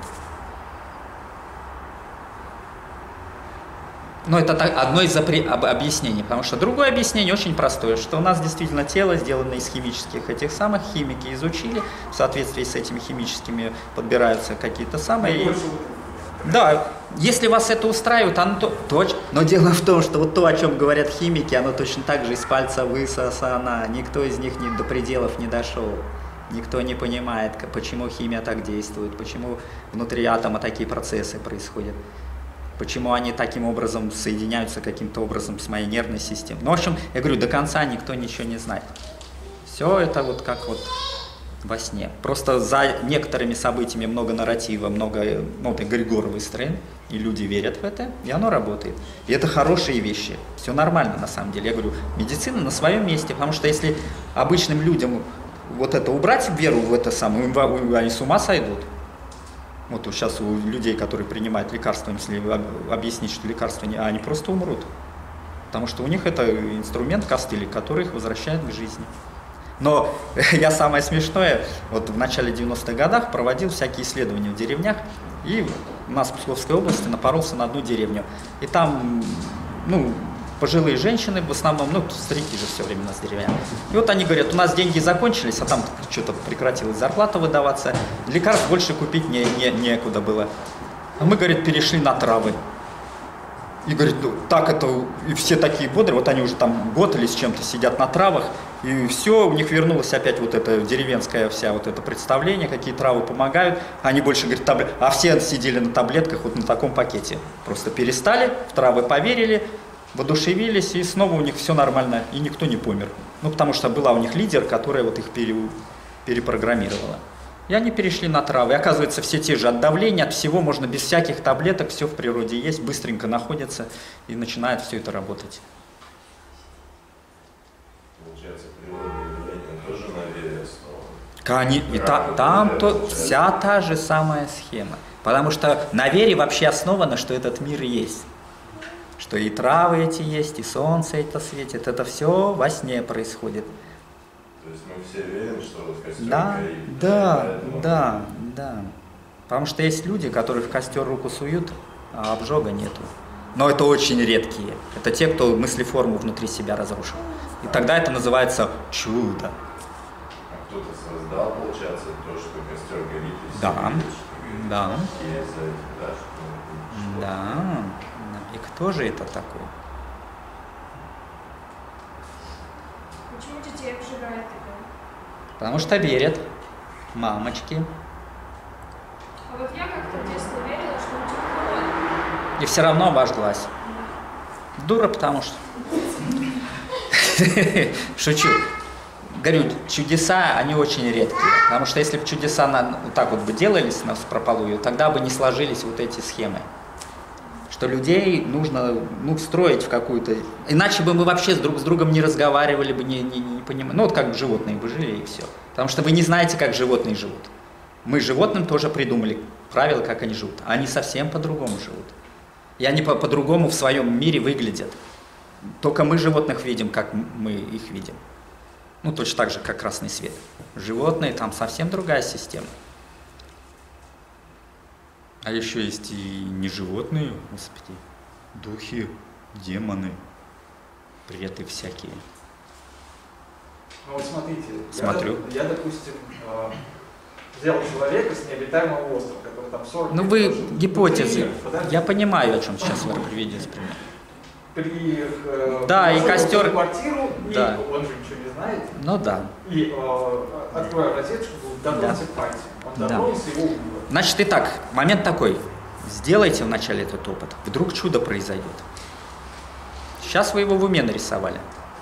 Но это одно из объяснений, потому что другое объяснение очень простое, что у нас действительно тело сделано из химических этих самых, химики изучили, в соответствии с этими химическими подбираются какие-то самые... Да, если вас это устраивает, оно то... точно. Но дело в том, что вот то, о чем говорят химики, оно точно так же из пальца высосано, никто из них не, до пределов не дошел. Никто не понимает, почему химия так действует, почему внутри атома такие процессы происходят. Почему они таким образом соединяются каким-то образом с моей нервной системой. Ну, в общем, я говорю, до конца никто ничего не знает. Все это вот как вот во сне. Просто за некоторыми событиями много нарратива, много, ну, вот эгрегор выстроен, и люди верят в это, и оно работает. И это хорошие вещи. Все нормально на самом деле. Я говорю, медицина на своем месте, потому что если обычным людям вот это убрать веру в это самое, они с ума сойдут. Вот сейчас у людей, которые принимают лекарства, если объяснить, что лекарства не, они просто умрут. Потому что у них это инструмент костыли, который их возвращает к жизни. Но я самое смешное, вот в начале девяностых годах проводил всякие исследования в деревнях, и у нас в Псковской области напоролся на одну деревню. И там, ну, пожилые женщины, в основном, ну, старики же все время у нас деревня. И вот они говорят, у нас деньги закончились, а там что-то прекратилась зарплата выдаваться, лекарств больше купить не, не, некуда было. А мы, говорит, перешли на травы. И говорит, ну, так это, и все такие бодрые, вот они уже там год или с чем-то сидят на травах, и все, у них вернулось опять вот это деревенское вся вот это представление, какие травы помогают. Они больше, говорят, таблет... а все сидели на таблетках вот на таком пакете. Просто перестали, в травы поверили, воодушевились, и снова у них все нормально, и никто не помер. Ну, потому что была у них лидер, которая вот их пере... перепрограммировала. И они перешли на травы. И оказывается, все те же от давления, от всего, можно без всяких таблеток, все в природе есть, быстренько находится, и начинает все это работать. Получается, природное явление тоже на вере основано. Они... И та... там то... вся та же самая схема. Потому что на вере вообще основано, что этот мир есть. Что и травы эти есть, и солнце это светит, это все во сне происходит. То есть мы все верим, что вот костер Да, горит, да, поэтому... да, да. Потому что есть люди, которые в костер руку суют, а обжога нету. Но это очень редкие. Это те, кто мыслеформу внутри себя разрушил. И тогда это называется чудо. А кто-то создал, получается, то, что костер горит, и Да, все видят, что да. и за этим, да, что... Да. И кто же это такой? Почему детей обжигает это? Потому что верят мамочки. А вот я как-то в детстве верила, что у тебя И все равно обожглась. Дура, потому что... Шучу. говорю, чудеса, они очень редкие. Потому что если бы чудеса на, вот так вот бы делались на прополую, тогда бы не сложились вот эти схемы. Что людей нужно, ну, встроить в какую-то... Иначе бы мы вообще с друг с другом не разговаривали бы, не, не, не понимали. Ну, вот как животные бы жили, и все. Потому что вы не знаете, как животные живут. Мы животным тоже придумали правила, как они живут. А они совсем по-другому живут. И они по- по-другому в своем мире выглядят. Только мы животных видим, как мы их видим. Ну, точно так же, как красный свет. Животные, там совсем другая система. А еще есть и не животные, господи, духи, демоны, преты всякие. Ну вот смотрите, Смотрю. Я, я допустим, э, взял человека с необитаемого острова, который там сорок... Ну вы гипотезы, внутри, я понимаю, о чем сейчас вы приведете пример. При, э, да, и костер... квартиру, да. И он же ничего не знает. Ну да. И э, откроя розетку, дотронулся да. пальцем. Он дотронулся, да. его убил. Значит, итак, момент такой. Сделайте вначале этот опыт. Вдруг чудо произойдет. Сейчас вы его в уме нарисовали.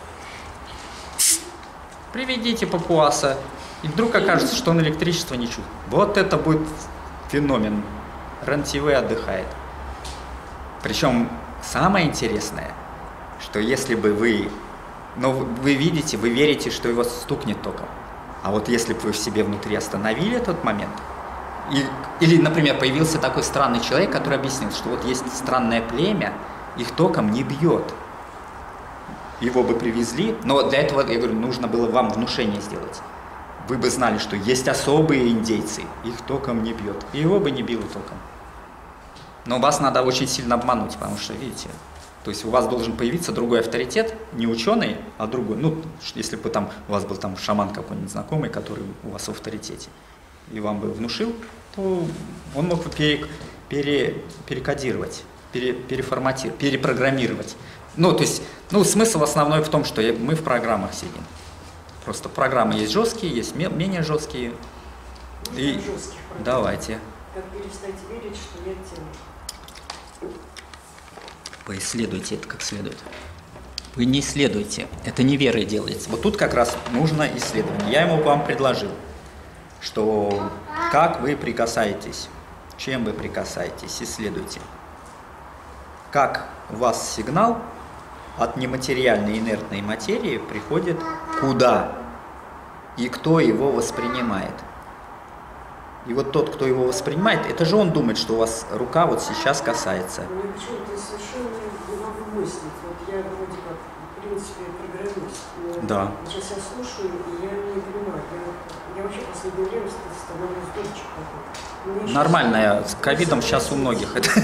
Приведите папуаса, и вдруг окажется, что он электричество не чувствует. Вот это будет феномен. РЕН-ТВ отдыхает. Причем самое интересное, что если бы вы... Но вы видите, вы верите, что его стукнет током. А вот если бы вы в себе внутри остановили этот момент, и, или, например, появился такой странный человек, который объяснил, что вот есть странное племя, их током не бьет. Его бы привезли, но для этого, я говорю, нужно было вам внушение сделать. Вы бы знали, что есть особые индейцы, их током не бьет. И его бы не било током. Но вас надо очень сильно обмануть, потому что, видите, то есть у вас должен появиться другой авторитет, не ученый, а другой. Ну, если бы там у вас был там шаман какой-нибудь знакомый, который у вас в авторитете, и вам бы внушил, то он мог бы пере, пере, перекодировать, пере, переформатировать, перепрограммировать. Ну, то есть, ну, смысл основной в том, что мы в программах сидим. Просто программы есть жесткие, есть менее жесткие. И жестких давайте. Как перестать верить, что нет тела? Поисследуйте это как следует. Вы не исследуете, это не верой делается. Вот тут как раз нужно исследование. Я ему вам предложил, что как вы прикасаетесь, чем вы прикасаетесь, исследуйте. Как у вас сигнал от нематериальной инертной материи приходит куда и кто его воспринимает. И вот тот, кто его воспринимает, это же он думает, что у вас рука вот сейчас касается. Мне почему-то совершенно не могу мыслить. Вот я вроде как, в принципе, программист. Но да. Сейчас я слушаю, и я не понимаю. Я, я вообще в последнее время становлюсь дурчик какой-то. Нормально, с ковидом сейчас у многих это.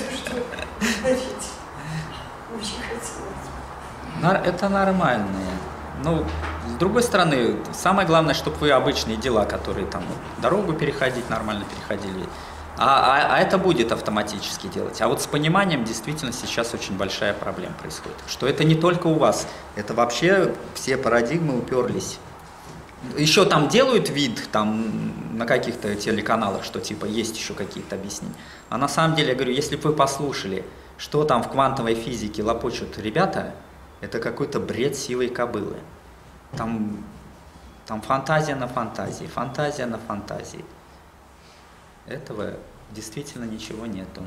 Это нормальное. Ну, с другой стороны, самое главное, чтобы вы обычные дела, которые там дорогу переходить, нормально переходили. А, а, а это будет автоматически делать. А вот с пониманием действительно сейчас очень большая проблема происходит. Что это не только у вас, это вообще все парадигмы уперлись. Еще там делают вид там, на каких-то телеканалах, что типа есть еще какие-то объяснения. А на самом деле, я говорю, если бы вы послушали, что там в квантовой физике лопочут ребята, это какой-то бред сивой кобылы. Там, там фантазия на фантазии, фантазия на фантазии. Этого действительно ничего нету.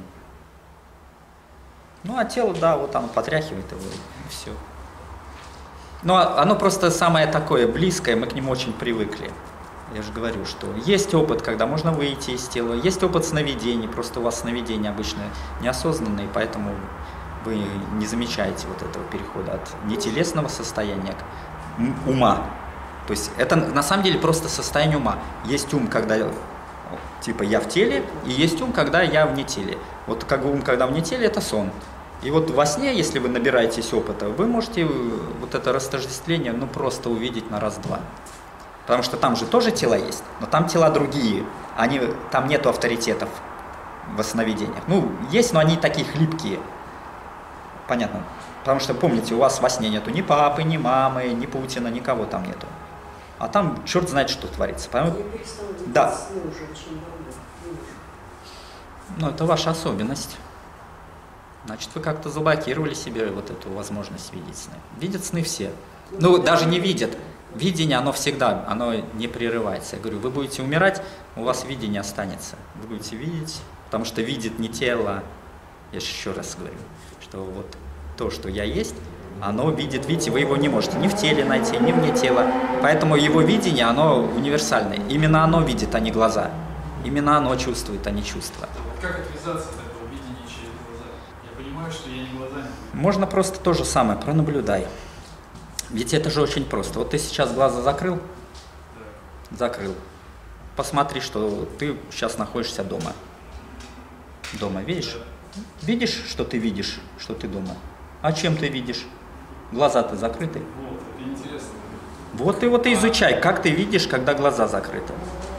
Ну, а тело, да, вот оно потряхивает его, и все. Но оно просто самое такое близкое, мы к нему очень привыкли. Я же говорю, что есть опыт, когда можно выйти из тела, есть опыт сновидений, просто у вас сновидения обычно неосознанные, поэтому вы не замечаете вот этого перехода от нетелесного состояния к ума. То есть это на самом деле просто состояние ума. Есть ум, когда типа я в теле, и есть ум, когда я вне теле. Вот как ум, когда вне теле, это сон. И вот во сне, если вы набираетесь опыта, вы можете вот это растождествление ну просто увидеть на раз-два. Потому что там же тоже тела есть, но там тела другие. Они, там нету авторитетов в сновидениях. Ну, есть, но они такие хлипкие. Понятно. Потому что, помните, у вас во сне нету ни папы, ни мамы, ни Путина, никого там нету. А там черт знает, что творится. Поэтому... Да. Ну, это ваша особенность. Значит, вы как-то заблокировали себе вот эту возможность видеть сны. Видят сны все. Ну, даже не видят. Видение, оно всегда, оно не прерывается. Я говорю, вы будете умирать, у вас видение останется. Вы будете видеть, потому что видит не тело. Я же еще раз говорю, что вот то, что я есть, оно видит, видите, вы его не можете ни в теле найти, ни вне тела. Поэтому его видение, оно универсальное. Именно оно видит, а не глаза. Именно оно чувствует, а не чувства. Как отвязаться от этого видения через глаза? Я понимаю, что я не глазами. Можно просто то же самое, пронаблюдай. Ведь это же очень просто. Вот ты сейчас глаза закрыл, Да. закрыл. Посмотри, что ты сейчас находишься дома. Дома, видишь? Видишь, что ты видишь, что ты дома? А чем ты видишь? Глаза-то закрыты. Вот, это интересно. Вот ты вот и изучай, как ты видишь, когда глаза закрыты.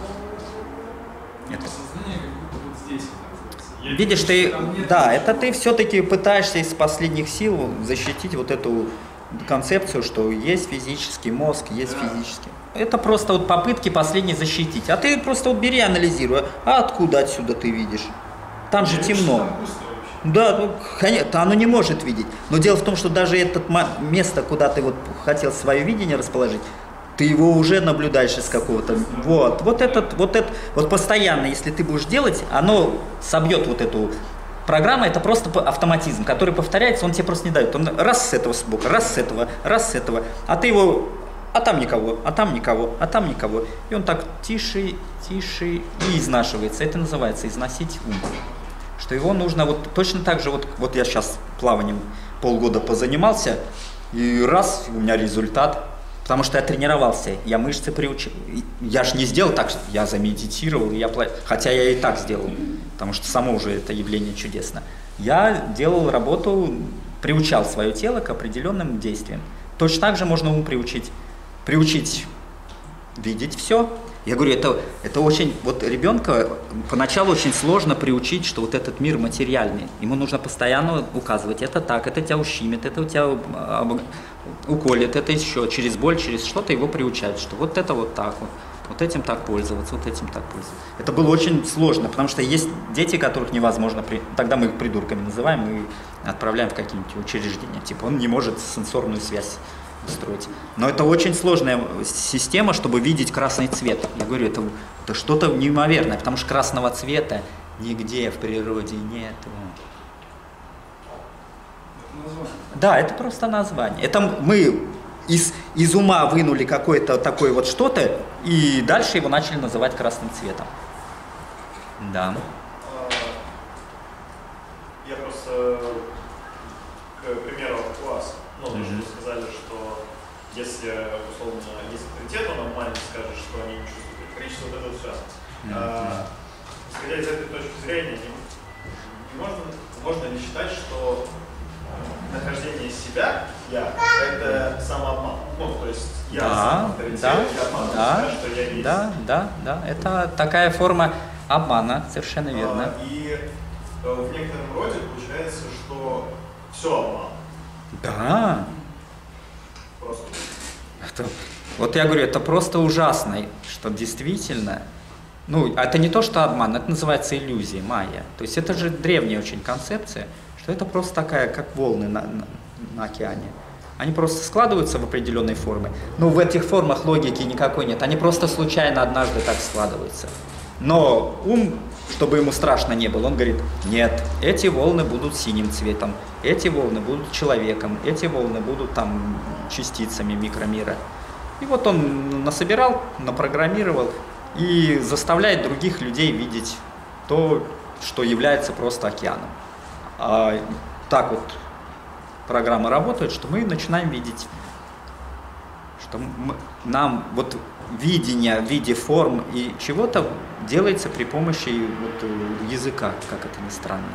Это сознание как будто вот здесь находится. Я Видишь, вижу, ты, что там нет да, ничего. это ты все-таки пытаешься из последних сил защитить вот эту концепцию, что есть физический мозг, есть Да. физический. Это просто вот попытки последние защитить. А ты просто вот бери, анализируй. А откуда отсюда ты видишь? Там же Я вижу, темно. что там пусто вообще. Да, ну, конечно, оно не может видеть. Но дело в том, что даже это место, куда ты вот хотел свое видение расположить, ты его уже наблюдаешь из какого-то. Вот, вот этот, вот это, вот постоянно, если ты будешь делать, оно собьет вот эту программу. Это просто автоматизм, который повторяется, он тебе просто не дает. Он раз с этого сбоку, раз с этого, раз с этого, а ты его, а там никого, а там никого, а там никого. И он так тише, тише и изнашивается. Это называется износить ум. Что его нужно вот точно так же, вот, вот я сейчас плаванием полгода позанимался, и раз, у меня результат, потому что я тренировался, я мышцы приучил. Я же не сделал так, что я замедитировал, я, хотя я и так сделал, потому что само уже это явление чудесно. Я делал работу, приучал свое тело к определенным действиям. Точно так же можно ум приучить, приучить видеть все. Я говорю, это, это очень, вот ребенка поначалу очень сложно приучить, что вот этот мир материальный. Ему нужно постоянно указывать, это так, это тебя ущемит, это у тебя уколет, это еще через боль, через что-то его приучать, что вот это вот так вот, вот этим так пользоваться, вот этим так пользоваться. Это было очень сложно, потому что есть дети, которых невозможно, при... тогда мы их придурками называем и отправляем в какие-нибудь учреждения, типа он не может сенсорную связь строить. Но это очень сложная система, чтобы видеть красный цвет. Я говорю, это, это что-то неимоверное, потому что красного цвета нигде в природе нет. Это название. Да, это просто название. Это мы из, из ума вынули какое-то такое вот что-то, и дальше его начали называть красным цветом. Да. Я просто, к примеру, от вас, ну, то, что вы сказали, что если, условно, есть авторитет, он вам маленький скажет, что они не чувствуют электричество, вот это вот все. Mm-hmm. А, исходя из этой точки зрения, не, не можно, можно ли считать, что нахождение себя, я, это самообман? Ну, то есть я да, сам авторитет, да, я обманываю да, себя, что я есть. Да, да, да, это такая форма обмана, совершенно верно. А, и в некотором роде получается, что все обман. Да. Просто. Это, вот я говорю, это просто ужасно, что действительно, ну, это не то, что обман, это называется иллюзия, майя. То есть это же древняя очень концепция, что это просто такая, как волны на, на, на океане. Они просто складываются в определенные формы, но в этих формах логики никакой нет, они просто случайно однажды так складываются. Но ум, чтобы ему страшно не было, он говорит, нет, эти волны будут синим цветом, эти волны будут человеком, эти волны будут там частицами микромира. И вот он насобирал, напрограммировал и заставляет других людей видеть то, что является просто океаном. А так вот программа работает, что мы начинаем видеть, что мы, нам вот видение в виде форм и чего-то делается при помощи вот языка, как это ни странно.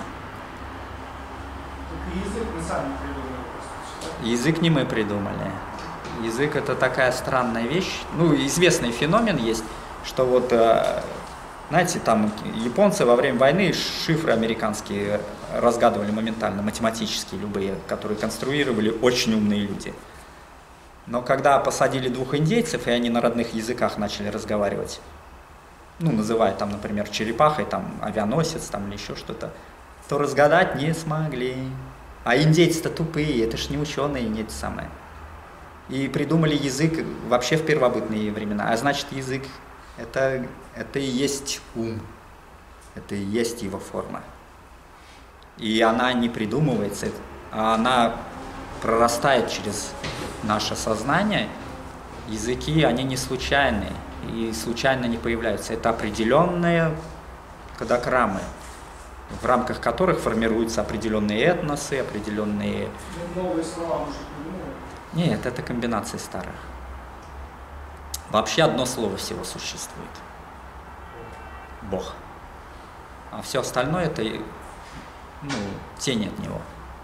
Язык мы сами придумали просто. Язык не мы придумали. Язык — это такая странная вещь. Ну, известный феномен есть, что вот, знаете, там японцы во время войны шифры американские разгадывали моментально, математические любые, которые конструировали очень умные люди. Но когда посадили двух индейцев, и они на родных языках начали разговаривать, ну, называя там, например, черепахой, там, авианосец, там, или еще что-то, то разгадать не смогли. А индейцы-то тупые, это ж не ученые, не это самое. И придумали язык вообще в первобытные времена. А значит, язык это, это и есть ум, это и есть его форма. И она не придумывается, а она прорастает через наше сознание. Языки, они не случайные и случайно не появляются. Это определенные кадакрамы, в рамках которых формируются определенные этносы, определенные... Новые слова, может, не Нет, это комбинации старых. Вообще одно слово всего существует. Бог. А все остальное это, ну, тень от него.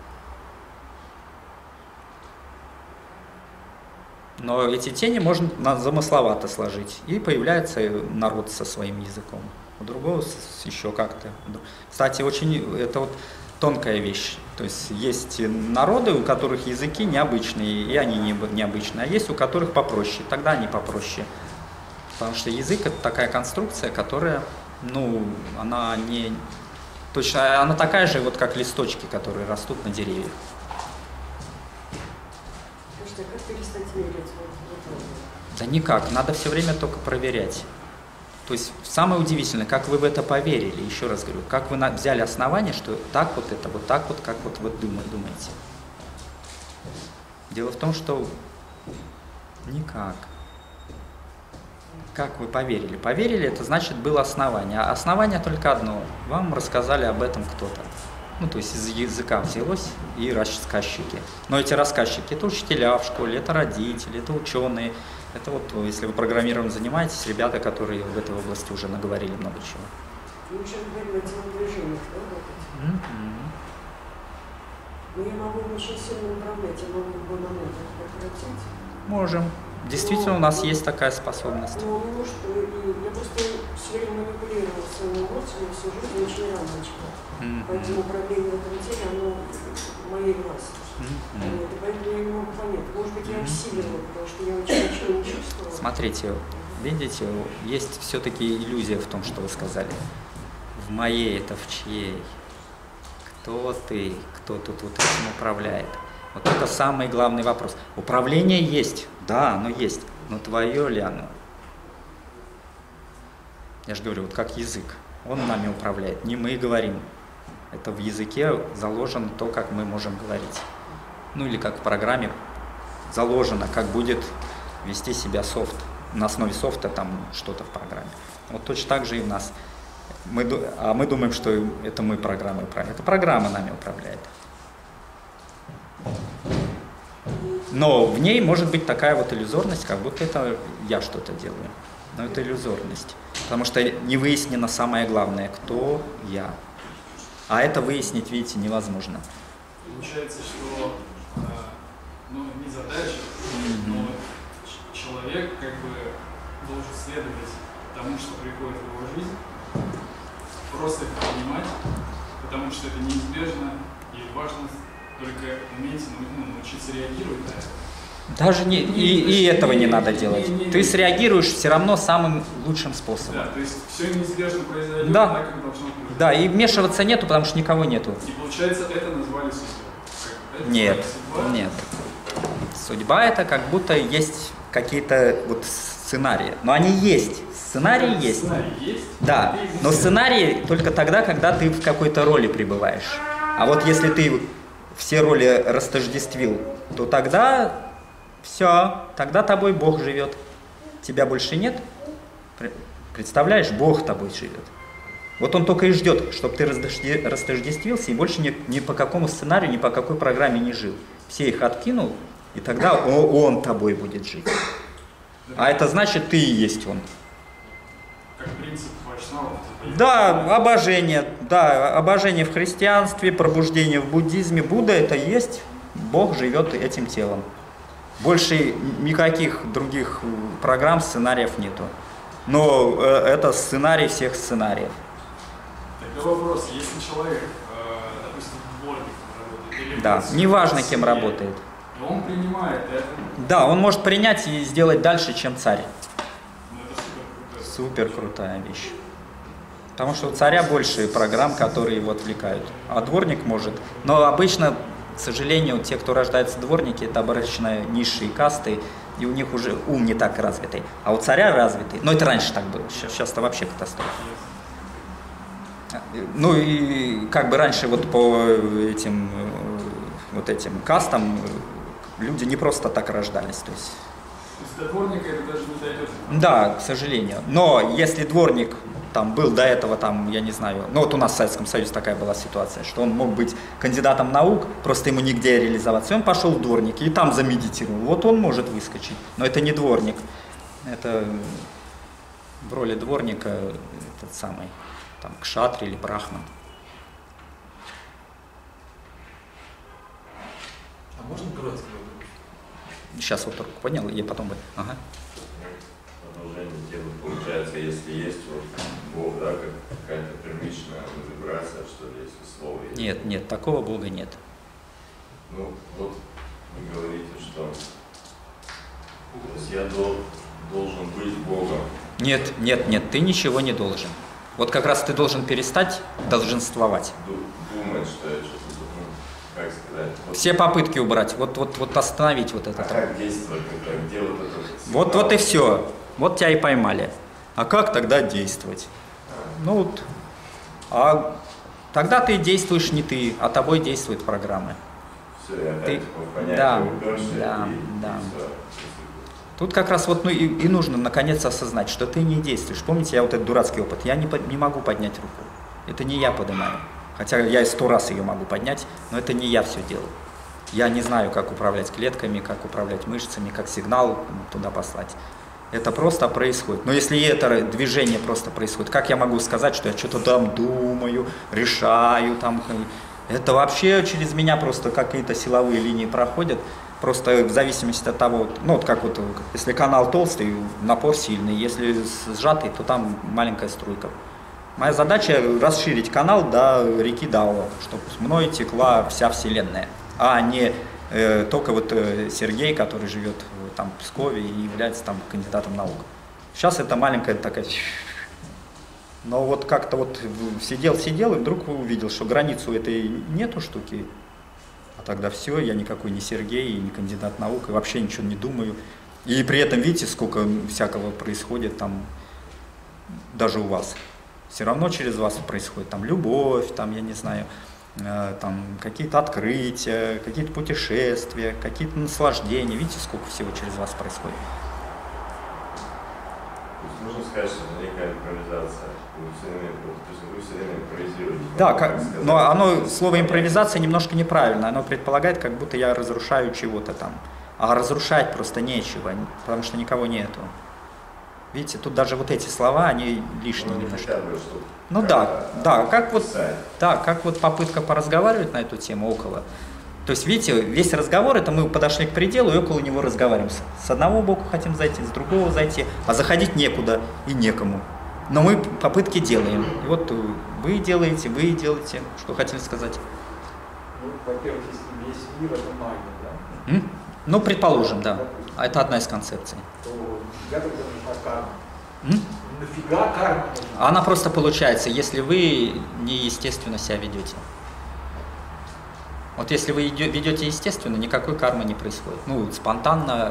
Но эти тени можно замысловато сложить, и появляется народ со своим языком. У другого еще как-то. Кстати, очень это вот тонкая вещь. То есть есть народы, у которых языки необычные, и они необычные, а есть у которых попроще, тогда они попроще. Потому что язык это такая конструкция, которая, ну, она не... Точно, она такая же, вот как листочки, которые растут на деревьях. Слушайте, а как перестать верить в это? Да никак, надо все время только проверять. То есть самое удивительное, как вы в это поверили, еще раз говорю, как вы взяли основание, что так вот это, вот так вот, как вот вы думаете. Дело в том, что никак. Как вы поверили? Поверили, это значит было основание. А основание только одно. Вам рассказали об этом кто-то. Ну, то есть из языка взялось и рассказчики. Но эти рассказчики, это учителя в школе, это родители, это ученые. Это вот, если вы программированием занимаетесь, ребята, которые в этой области уже наговорили много чего. Мы сейчас говорим о телодвижениях, да? Mm-hmm. Но я могу очень сильно управлять, я могу в момент прекратить. Можем. Действительно, но, у нас но, есть такая способность. Ну, ну что, и я просто все время манипулировала своими эмоциями, всю жизнь очень рано начала. Mm-hmm. Поэтому управление в этом теле, оно в моей власти. Mm-hmm. Вот, и поэтому я не могу понять. Может быть, я усиливала, потому что я очень ничего не чувствовала. Смотрите, видите, есть все-таки иллюзия в том, что вы сказали. В моей, это в чьей? Кто ты? Кто тут вот этим управляет? Вот это самый главный вопрос. Управление есть, да, оно есть, но твое ли оно? Я же говорю, вот как язык, он нами управляет, не мы говорим. Это в языке заложено то, как мы можем говорить. Ну или как в программе заложено, как будет вести себя софт. На основе софта там что-то в программе. Вот точно так же и у нас. Мы, а мы думаем, что это мы программой управляем. Это программа нами управляет. Но в ней может быть такая вот иллюзорность, как будто это я что-то делаю. Но это иллюзорность. Потому что не выяснено самое главное, кто я. А это выяснить, видите, невозможно. Получается, что э, ну, не задача, mm-hmm. но человек как бы должен следовать тому, что приходит в его жизнь, просто это понимать, потому что это неизбежно и важно только уметь ну, научиться реагировать на это. Даже не, и, и этого не надо делать. Не, не, Ты среагируешь все равно самым лучшим способом. Да, то есть все неизбежно произойдет да. так, как должно быть. Да, и вмешиваться нету, потому что никого нету. И получается, это назвали судьбой. Нет, судьба? Нет. Судьба это как будто есть какие-то вот сценарии. Но они есть. Сценарии есть. Сценарий есть. Да, но сценарии только тогда, когда ты в какой-то роли пребываешь. А вот если ты все роли растождествил, то тогда все, тогда тобой Бог живет. Тебя больше нет. Представляешь, Бог тобой живет. Вот он только и ждет, чтобы ты растождествился и больше ни, ни по какому сценарию, ни по какой программе не жил. Все их откинул, и тогда он, он тобой будет жить. А это значит, ты и есть он. Как принцип вайшнавов. Да, обожение, да, обожение в христианстве, пробуждение в буддизме. Будда это есть, Бог живет этим телом. Больше никаких других программ, сценариев нету. Но э, это сценарий всех сценариев. Тогда вопрос, если человек, э, допустим, дворником работает, или да, неважно кем работает. И он принимает это. Да, он может принять и сделать дальше, чем царь. Ну, это супер крутая. Супер крутая вещь. Потому что у царя больше программ, которые его отвлекают. А дворник может. Но обычно К сожалению, те, кто рождаются дворники, это обычно низшие касты, и у них уже ум не так развитый. А у царя развитый. Но это раньше так было, сейчас это вообще катастрофа. Ну и как бы раньше вот по этим, вот этим кастам люди не просто так рождались. То есть... До дворника это даже не дойдет. Да, к сожалению. Но если дворник там был до этого, там, я не знаю, ну вот у нас в Советском Союзе такая была ситуация, что он мог быть кандидатом наук, просто ему нигде реализоваться. И он пошел в дворники и там замедитировал. Вот он может выскочить, но это не дворник. Это в роли дворника этот самый, там, кшатри или брахман. А можно кратко? Сейчас вот руку поднял, и потом бы. Ага. Продолжение темы. Получается, если есть вот Бог, да, как какая-то первичная вибрация, что ли, если слово есть. Нет, нет, такого Бога нет. Ну, вот вы говорите, что то есть я дол, должен быть Богом. Нет, нет, нет, ты ничего не должен. Вот как раз ты должен перестать долженствовать. Думать, что я что-то, ну, как сказать. Вот. Все попытки убрать, вот, вот, вот остановить вот это. А как действовать, как делать это? Вот, вот и все. Вот тебя и поймали. А как тогда действовать? Ну вот, а тогда ты действуешь не ты, а тобой действует программа. Все, я ты... понятие да, уперся, да, и, да. И все. Тут как раз вот ну, и, и нужно наконец осознать, что ты не действуешь. Помните, я вот этот дурацкий опыт, я не, под, не могу поднять руку. Это не я поднимаю. Хотя я и сто раз ее могу поднять, но это не я все делаю. Я не знаю, как управлять клетками, как управлять мышцами, как сигнал туда послать. Это просто происходит. Но если это движение просто происходит, как я могу сказать, что я что-то там думаю, решаю, там, это вообще через меня просто какие-то силовые линии проходят. Просто в зависимости от того, ну вот как вот, если канал толстый, напор сильный, если сжатый, то там маленькая струйка. Моя задача расширить канал до реки Дао, чтобы мной текла вся Вселенная, а не э, только вот э, Сергей, который живет там в Пскове и является там кандидатом наук. Сейчас это маленькая такая... Но вот как-то вот сидел-сидел и вдруг увидел, что границу этой нету штуки. А тогда все, я никакой не Сергей, и не кандидат наук, и вообще ничего не думаю. И при этом, видите, сколько всякого происходит там, даже у вас. Все равно через вас происходит там любовь, там, я не знаю, э, там какие-то открытия, какие-то путешествия, какие-то наслаждения. Видите, сколько всего через вас происходит. То есть можно сказать, что это некая импровизация. Вы все время, то есть вы все время импровизируете. Да, как, но оно, слово импровизация немножко неправильно. Оно предполагает, как будто я разрушаю чего-то там. А разрушать просто нечего, потому что никого нету. Видите, тут даже вот эти слова, они лишние ну, немножко. Бы, ну да, да, как вот, да, как вот попытка поразговаривать на эту тему около. То есть, видите, весь разговор, это мы подошли к пределу и около него разговариваем. С одного боку хотим зайти, с другого зайти, а заходить некуда и некому. Но мы попытки делаем. И вот вы делаете, вы делаете. Что хотели сказать? Ну, во-первых, если весь мир это магия, да? М? Ну, предположим, да. А это одна из концепций. То я тогда нужна карма. М? Нафига карма нужна? Она просто получается, если вы неестественно себя ведете. Вот если вы ведете естественно, никакой кармы не происходит. Ну, спонтанно.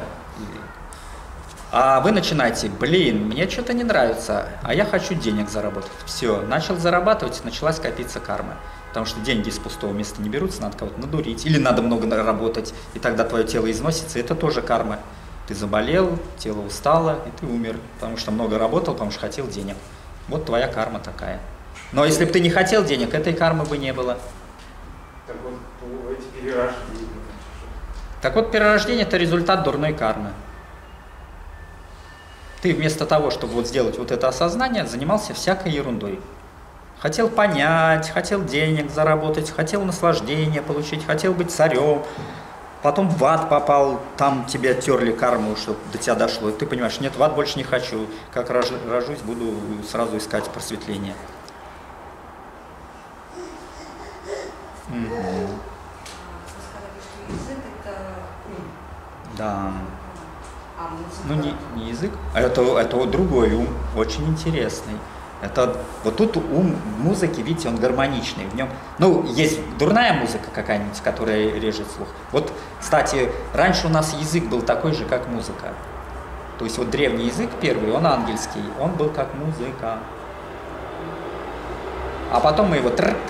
А вы начинаете, блин, мне что-то не нравится, а я хочу денег заработать. Все, начал зарабатывать, началась копиться карма. Потому что деньги из пустого места не берутся, надо кого-то надурить. Или надо много работать, и тогда твое тело износится, это тоже карма. Ты заболел, тело устало, и ты умер. Потому что много работал, потому что хотел денег. Вот твоя карма такая. Но если бы ты не хотел денег, этой кармы бы не было. Так вот, эти перерождения. Так вот, перерождение – это результат дурной кармы. Ты вместо того, чтобы вот сделать вот это осознание, занимался всякой ерундой. Хотел понять, хотел денег заработать, хотел наслаждения получить, хотел быть царем. Потом в ад попал, там тебе оттерли карму, чтобы до тебя дошло. И ты понимаешь, нет, в ад больше не хочу. Как рожусь, буду сразу искать просветление. Угу. Да. Ну, не, не язык, а это, это другой ум, очень интересный. Это вот тут ум музыки, видите, он гармоничный. В нем, ну, есть дурная музыка какая-нибудь, которая режет слух. Вот, кстати, раньше у нас язык был такой же, как музыка. То есть вот древний язык первый, он ангельский, он был как музыка. А потом мы его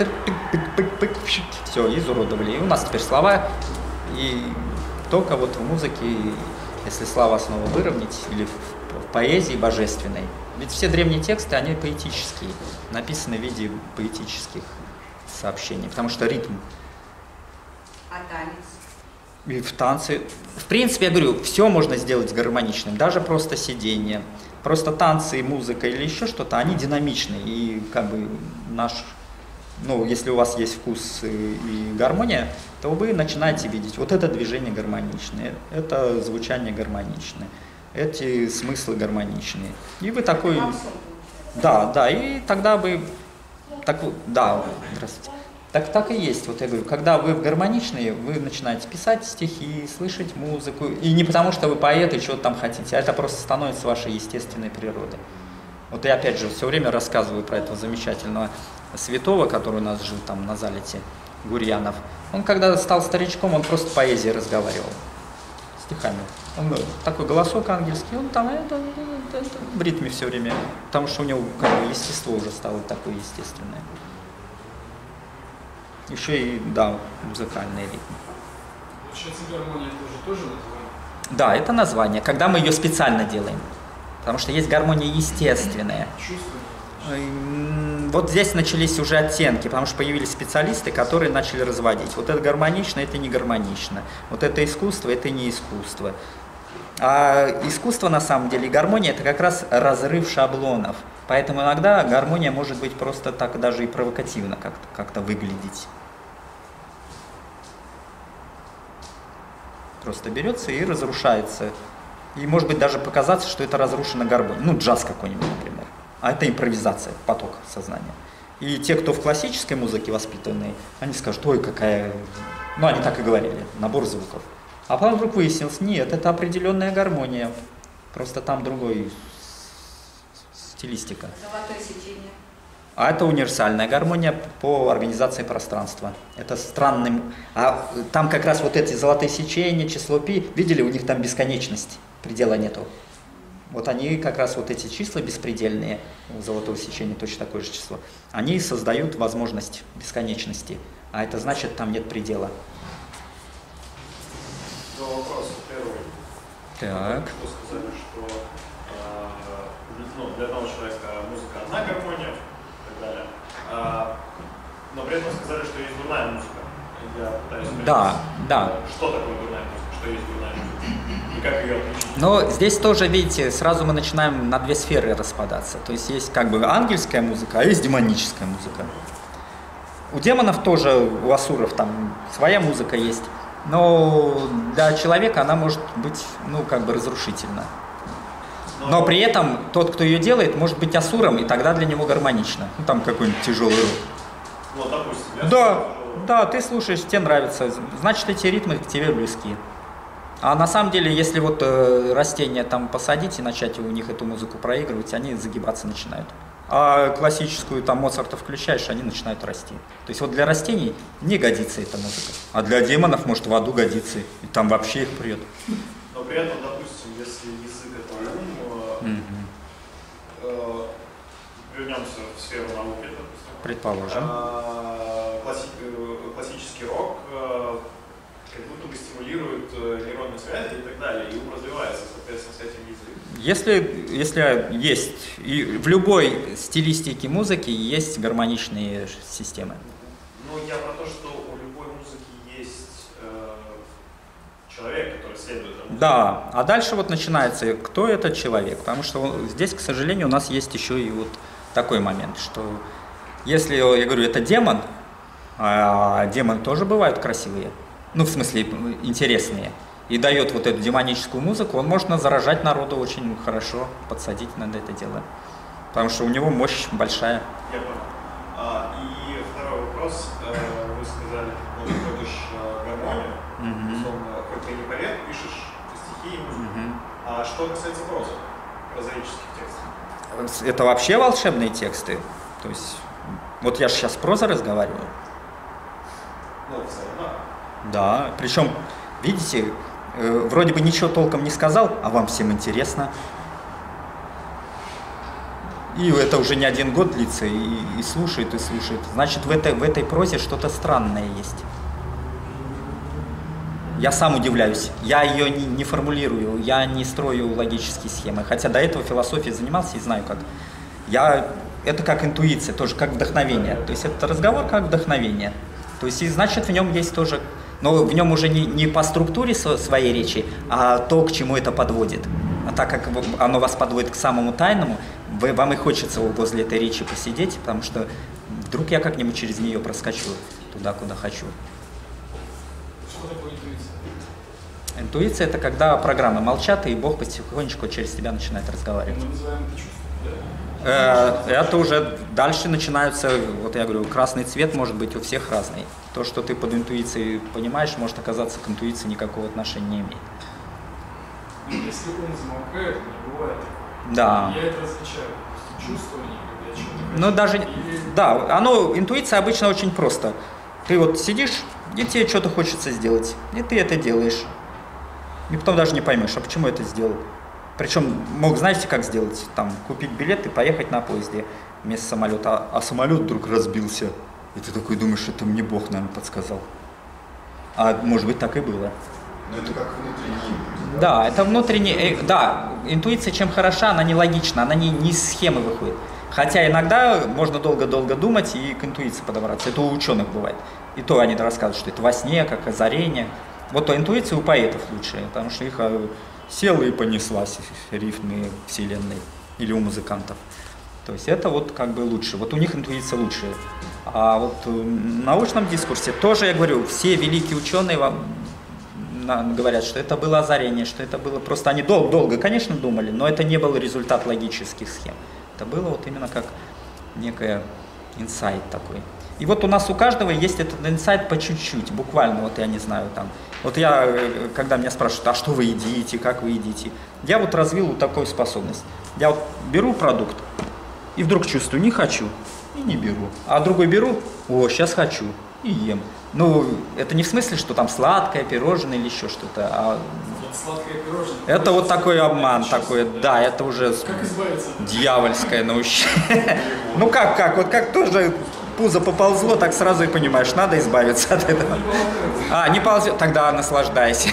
все изуродовали. И у нас теперь слова, и только вот в музыке, если слова снова выровнять, или в поэзии божественной. Ведь все древние тексты, они поэтические, написаны в виде поэтических сообщений, потому что ритм. А танец? И в танце. В принципе, я говорю, все можно сделать гармоничным, даже просто сидение. Просто танцы, музыка или еще что-то, они динамичны. И как бы наш, ну, если у вас есть вкус и, и гармония, то вы начинаете видеть, вот это движение гармоничное, это звучание гармоничное, эти смыслы гармоничные. И вы такой... Да, да, и тогда вы... Так, да, здравствуйте. Так, так и есть, вот я говорю, когда вы гармоничные, вы начинаете писать стихи, слышать музыку, и не потому, что вы поэт и чего-то там хотите, а это просто становится вашей естественной природой. Вот я опять же все время рассказываю про этого замечательного святого, который у нас жил там на залете, Гурьянов. Он когда стал старичком, он просто поэзией разговаривал, стихами. Он такой голосок ангельский, он там это, это, это, в ритме все время, потому что у него как бы естество уже стало такое естественное. Еще и, да, музыкальный ритм. Получается, гармония тоже, тоже название? Да, это название, когда мы ее специально делаем. Потому что есть гармония естественная. Чувственная. Вот здесь начались уже оттенки, потому что появились специалисты, которые начали разводить. Вот это гармонично, это не гармонично. Вот это искусство, это не искусство. А искусство на самом деле, и гармония, это как раз разрыв шаблонов. Поэтому иногда гармония может быть просто так даже и провокативно как-то, как-то выглядеть. Просто берется и разрушается. И может быть даже показаться, что это разрушена гармония. Ну, джаз какой-нибудь, например. А это импровизация, поток сознания. И те, кто в классической музыке воспитанные, они скажут, ой, какая... Ну, они так и говорили, набор звуков. А потом вдруг выяснилось, нет, это определенная гармония. Просто там другой стилистика. Золотое сечение. А это универсальная гармония по организации пространства. Это странным... А там как раз вот эти золотые сечения, число пи, видели, у них там бесконечность, предела нету. Вот они как раз вот эти числа беспредельные, у золотого сечения точно такое же число, они создают возможность бесконечности. А это значит, там нет предела. Два вопроса. Первый. Так. Что сказали, что э, ну, для одного человека музыка одна гармония и так далее. А, но при этом сказали, что есть дурная музыка. Я пытаюсь понять, да, да. Что такое дурная музыка, что есть дурная музыка и как ее отличить. Но здесь тоже, видите, сразу мы начинаем на две сферы распадаться. То есть есть как бы ангельская музыка, а есть демоническая музыка. У демонов тоже, у асуров там своя музыка есть. Но для человека она может быть, ну, как бы разрушительна. Но при этом тот, кто ее делает, может быть асуром, и тогда для него гармонично. Ну, там какой-нибудь тяжелый рок. Ну, допустим, я да, слушаю... да, ты слушаешь, тебе нравится, значит, эти ритмы к тебе близки. А на самом деле, если вот э, растения там посадить и начать у них эту музыку проигрывать, они загибаться начинают. А классическую там Моцарта включаешь, они начинают расти. То есть вот для растений не годится эта музыка. А для демонов, может, в аду годится, и там вообще их прет. Но при этом, допустим, если язык это ум, mm-hmm. э, вернемся в сферу науки, допустим. Предположим. Э, класси, классический рок э, как будто бы стимулирует нейронные связи и так далее, и ум развивается, соответственно, с этим языком. Если, если есть, и в любой стилистике музыки есть гармоничные системы. Ну, я про то, что у любой музыки есть э, человек, который следует этому. Да, а дальше вот начинается, кто этот человек, потому что здесь, к сожалению, у нас есть еще и вот такой момент, что если, я говорю, это демон, а демоны тоже бывают красивые, ну, в смысле, интересные, и дает вот эту демоническую музыку, он может заражать народу очень хорошо, подсадить на это дело. Потому что у него мощь большая. Я понял. А, и второй вопрос. Вы сказали, что ты ходишь гармонию, mm-hmm. условно, хоть ты не поэт, пишешь стихи и музыку. Mm-hmm. А что касается прозы, прозаических текстов? это вообще волшебные тексты. То есть, вот я же сейчас проза разговариваю. Ну, все равно. Да, причем, видите, э, вроде бы ничего толком не сказал, а вам всем интересно. И это уже не один год длится, и, и слушает, и слушает. Значит, в этой, в этой прозе что-то странное есть. Я сам удивляюсь. Я ее не, не формулирую, я не строю логические схемы. Хотя до этого философией занимался и знаю как. Я, это как интуиция, тоже как вдохновение. То есть это разговор как вдохновение. То есть и значит в нем есть тоже, но в нем уже не, не по структуре своей речи, а то, к чему это подводит. А так как оно вас подводит к самому тайному, вы, вам и хочется возле этой речи посидеть, потому что вдруг я как-нибудь через нее проскочу туда, куда хочу. Что такое интуиция? Интуиция – это когда программы молчат, и Бог потихонечку через тебя начинает разговаривать. Мы называем это чувство, да? Это уже дальше начинаются, вот я говорю, красный цвет может быть у всех разный. То, что ты под интуицией понимаешь, может оказаться к интуиции никакого отношения не имеет. Если он замолкает, не бывает. Да. Я это различаю. Чувствование, когда я чего-то Ну даже, или... да, оно, интуиция обычно очень просто. Ты вот сидишь, и тебе что-то хочется сделать, и ты это делаешь. И потом даже не поймешь, а почему это сделал. Причем мог, знаете, как сделать? Там, купить билет и поехать на поезде вместо самолета, а, а самолет вдруг разбился. И ты такой думаешь, это мне Бог, наверное, подсказал. А может быть, так и было. Но это как внутренний импульс, да? Да, это внутренний, э, да, интуиция чем хороша, она не логична, она не, не из схемы выходит. Хотя иногда можно долго-долго думать и к интуиции подобраться. Это у ученых бывает. И то они рассказывают, что это во сне, как озарение. Вот то интуиция у поэтов лучшая, потому что их села и понеслась рифмы вселенной или у музыкантов. То есть это вот как бы лучше. Вот у них интуиция лучшая. А вот в научном дискурсе тоже, я говорю, все великие ученые вам говорят, что это было озарение, что это было просто... Они дол- долго, конечно, думали, но это не был результат логических схем. Это было вот именно как некая инсайт такой. И вот у нас у каждого есть этот инсайт по чуть-чуть, буквально, вот я не знаю, там. Вот я, когда меня спрашивают, а что вы едите, как вы едите, я вот развил вот такую способность. Я вот беру продукт и вдруг чувствую, не хочу, и не беру. А другой беру, о, сейчас хочу, и ем. Ну, это не в смысле, что там сладкое, пирожное или еще что-то, а... Сладкое пирожное. Это вот такой обман, такой, да, это уже как избавиться? Дьявольское наущение. Ну как, как, вот как тоже пузо поползло, так сразу и понимаешь, надо избавиться от этого. А, не ползет, тогда наслаждайся.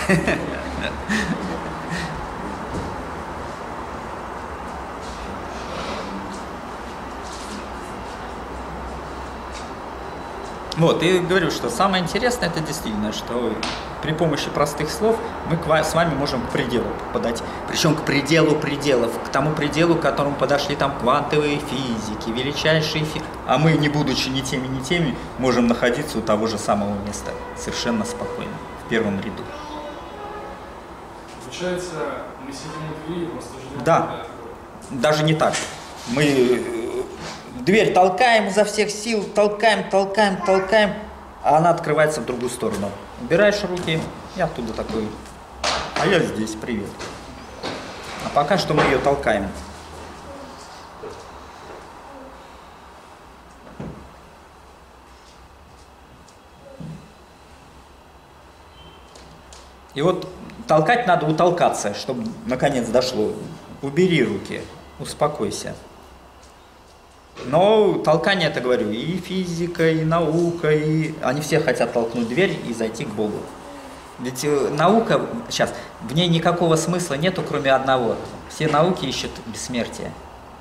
Вот, и говорю, что самое интересное, это действительно, что при помощи простых слов мы с вами можем к пределу подать. Причем к пределу пределов, к тому пределу, к которому подошли там квантовые физики, величайшие физики. А мы, не будучи ни теми, ни теми, можем находиться у того же самого места совершенно спокойно, в первом ряду. Получается, мы сидим на двери и просто ждем. Да, даже не так. Мы... Дверь толкаем изо всех сил, толкаем, толкаем, толкаем, а она открывается в другую сторону. Убираешь руки, и оттуда такой, а я здесь, привет. А пока что мы ее толкаем. И вот толкать надо утолкаться, чтобы наконец дошло. Убери руки, успокойся. Но толкание, это говорю, и физика, и наука, и они все хотят толкнуть дверь и зайти к Богу. Ведь наука, сейчас, в ней никакого смысла нету, кроме одного. Все науки ищут бессмертие.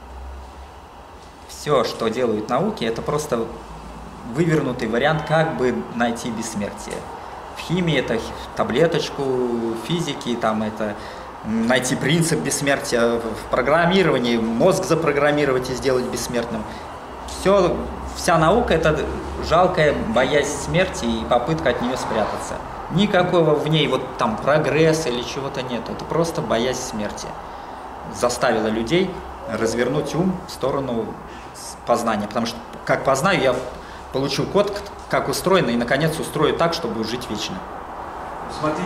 Все, что делают науки, это просто вывернутый вариант, как бы найти бессмертие. В химии это таблеточку, в физике там это... найти принцип бессмертия, в программировании, мозг запрограммировать и сделать бессмертным. Все, вся наука – это жалкая боязнь смерти и попытка от нее спрятаться. Никакого в ней вот там прогресса или чего-то нет. Это просто боязнь смерти. Заставила людей развернуть ум в сторону познания. Потому что как познаю, я получу код, как устроено, и наконец устрою так, чтобы жить вечно. Смотрите.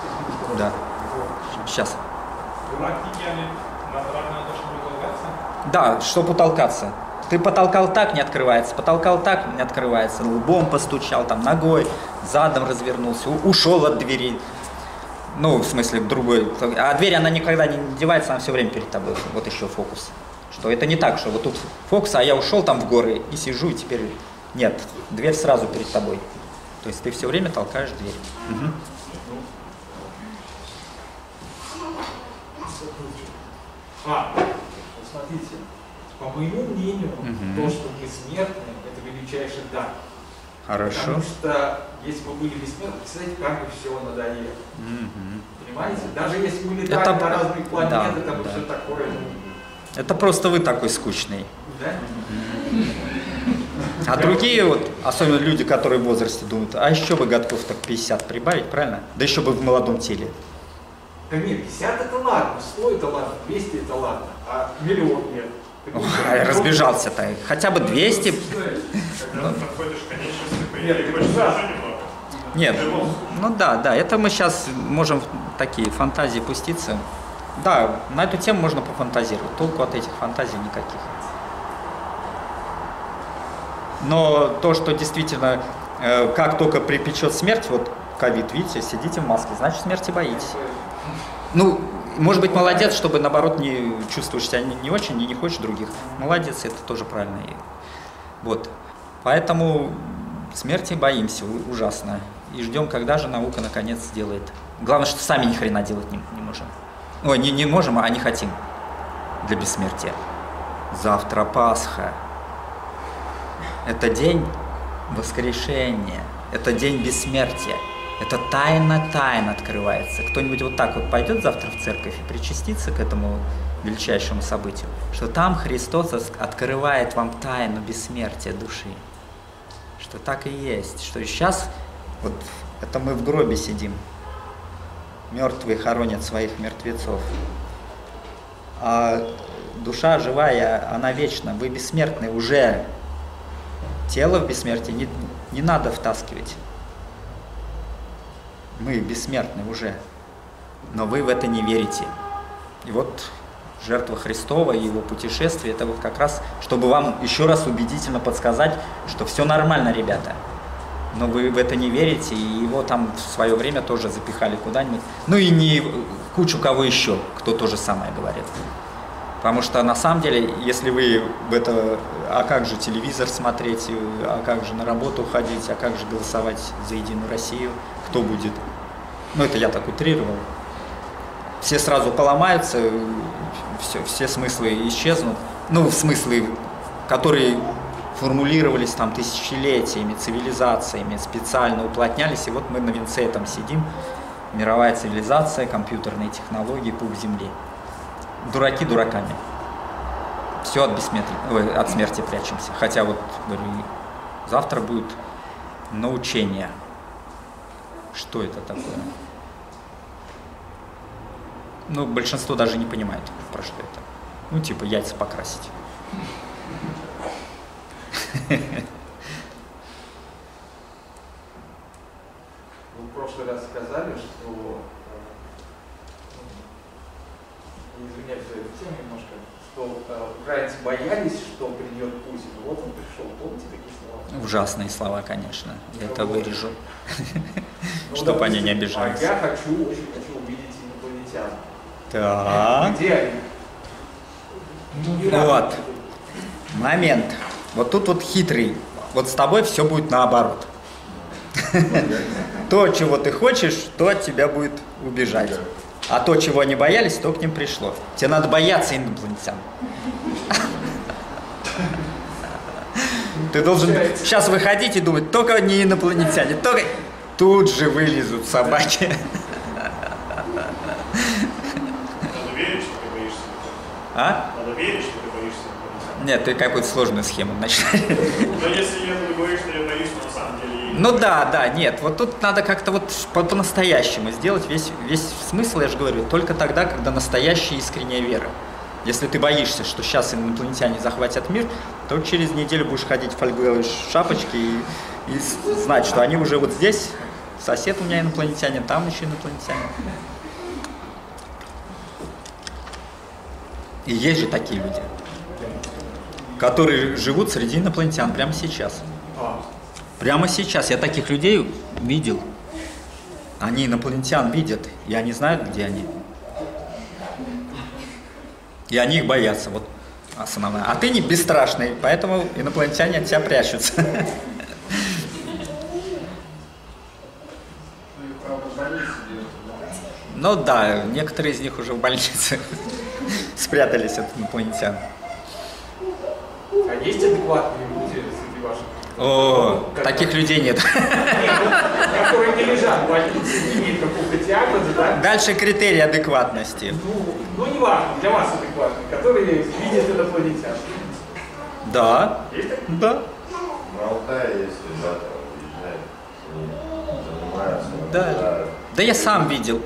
Да. Сейчас. Практики, они направлены на то, чтобы толкаться? Да, чтобы утолкаться. Ты потолкал так, не открывается, потолкал так, не открывается, лбом постучал, там, ногой, задом развернулся, ушел от двери. Ну, в смысле, другой. А дверь, она никогда не девается, она все время перед тобой. Вот еще фокус. Что это не так, что вот тут фокус, а я ушел там в горы и сижу, и теперь... Нет, дверь сразу перед тобой. То есть ты все время толкаешь дверь. Угу. А, вот смотрите, по моему мнению, Угу. то, что мы смертны, это величайший дар. Хорошо. Потому что если бы были бессмертны, представляете, как бы все надоело. Угу. Понимаете? Даже если мы летали Это... на разные планеты, да, там да. все такое. Это просто вы такой скучный. Да? А другие вот, особенно люди, которые в возрасте думают, а еще бы годков так пятьдесят прибавить, правильно? Да еще бы в молодом теле. Да нет, пятьдесят это ладно, сто это ладно, двести это ладно, а миллион нет. Ой, разбежался-то. Хотя бы двести. Когда ты подходишь к конечности, по идее, хочется уже немного. Нет, ну да, да, это мы сейчас можем в такие фантазии пуститься. Да, на эту тему можно пофантазировать, толку от этих фантазий никаких. Но то, что действительно, э, как только припечет смерть, вот ковид, видите, сидите в маске, значит смерти боитесь. Ну, может быть, молодец, чтобы наоборот не чувствуешь себя не, не очень и не хочешь других. Молодец, это тоже правильно. Вот, поэтому смерти боимся ужасно. И ждем, когда же наука наконец сделает. Главное, что сами ни хрена делать не, не можем. Ой, не, не можем, а не хотим для бессмертия. Завтра Пасха. Это день воскрешения. Это день бессмертия. Это тайна-тайна открывается. Кто-нибудь вот так вот пойдет завтра в церковь и причастится к этому величайшему событию, что там Христос открывает вам тайну бессмертия души. Что так и есть. Что сейчас, вот это мы в гробе сидим. Мертвые хоронят своих мертвецов. А душа живая, она вечна. Вы бессмертны уже. Тело в бессмертие не, не надо втаскивать. Мы бессмертны уже. Но вы в это не верите. И вот жертва Христова и его путешествие, это вот как раз, чтобы вам еще раз убедительно подсказать, что все нормально, ребята. Но вы в это не верите, и его там в свое время тоже запихали куда-нибудь. Ну и не кучу кого еще, кто то же самое говорит. Потому что на самом деле, если вы в это, а как же телевизор смотреть, а как же на работу ходить, а как же голосовать за Единую Россию, кто будет? Ну это я так утрировал. Все сразу поломаются, все, все смыслы исчезнут. Ну, смыслы, которые формулировались там тысячелетиями, цивилизациями, специально уплотнялись, и вот мы на венце там сидим, мировая цивилизация, компьютерные технологии, пуп земли. Дураки дураками. Все от бессмертия, ой, от смерти прячемся. Хотя вот, говорю, завтра будет научение. Что это такое? Ну, большинство даже не понимает, про что это. Ну, типа яйца покрасить. Вы в прошлый раз сказали, что, извиняюсь за эту тему немножко, что э, украинцы боялись, что придет Путин. Вот он пришел, помните такие слова? Ужасные слова, конечно. Я это Вот. вырежу, Ну, чтобы они не допустим, обижались. А я хочу, очень хочу увидеть инопланетян. Так. Где они? Ну, не Вот. рано. Момент. Вот тут вот хитрый. Вот с тобой все будет наоборот. То, чего ты хочешь, то от тебя будет убежать. А то, чего они боялись, то к ним пришло. Тебе надо бояться инопланетян. Ты должен сейчас выходить и думать, только не инопланетяне, только... Тут же вылезут собаки. Надо верить, что ты боишься. А? Надо верить, что ты боишься. Нет, ты какую-то сложную схему начинаешь. Но если я буду говорить, что я боюсь, то на самом деле... Ну да, да, нет, вот тут надо как-то вот по- по-настоящему сделать весь, весь смысл, я же говорю, только тогда, когда настоящая искренняя вера. Если ты боишься, что сейчас инопланетяне захватят мир, то через неделю будешь ходить в фольговой шапочке и, и с- знать, что они уже вот здесь, сосед у меня инопланетянин, там еще инопланетянин. И есть же такие люди. которые живут среди инопланетян прямо сейчас. Прямо сейчас. Я таких людей видел. Они инопланетян видят, и они знают, где они. И они их боятся. Вот основное. А ты не бесстрашный, поэтому инопланетяне от тебя прячутся. Ну да, некоторые из них уже в больнице спрятались от инопланетян. А есть адекватные люди среди ваших? О, как таких как... людей нет. Которые не лежат в больнице, не имеют какого-то диагноза, да? Дальше критерий адекватности. Ну, ну не важно, для вас адекватные, которые видят инопланетян. Да. Есть такие? Да. На Алтае есть ребята, уезжают, они занимаются. Да. Да я сам видел.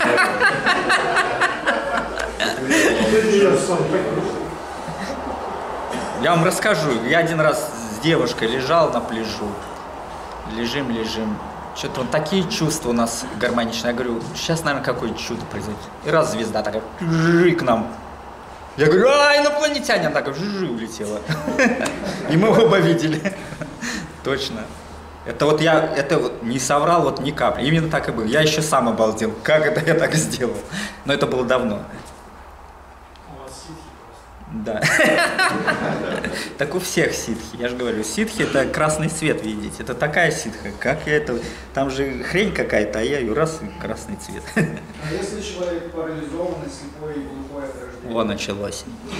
Я вам расскажу. Я один раз с девушкой лежал на пляжу. Лежим, лежим. Что-то вот такие чувства у нас гармоничные. Я говорю, сейчас, наверное, какое-то чудо произойдет. И раз звезда такая, к нам. Я говорю, а, инопланетянин, она так жужжи улетела. И мы оба видели. Точно. Это вот я, это вот не соврал вот ни капли. Именно так и было. Я еще сам обалдел, как это я так сделал. Но это было давно. У вас ситхи просто. Да. Так у всех ситхи. Я же говорю, ситхи это красный цвет видеть. Это такая ситха. Как я это... Там же хрень какая-то, а я ее раз и красный цвет. А если человек парализованный, слепой и глухой от рождения? О, началось.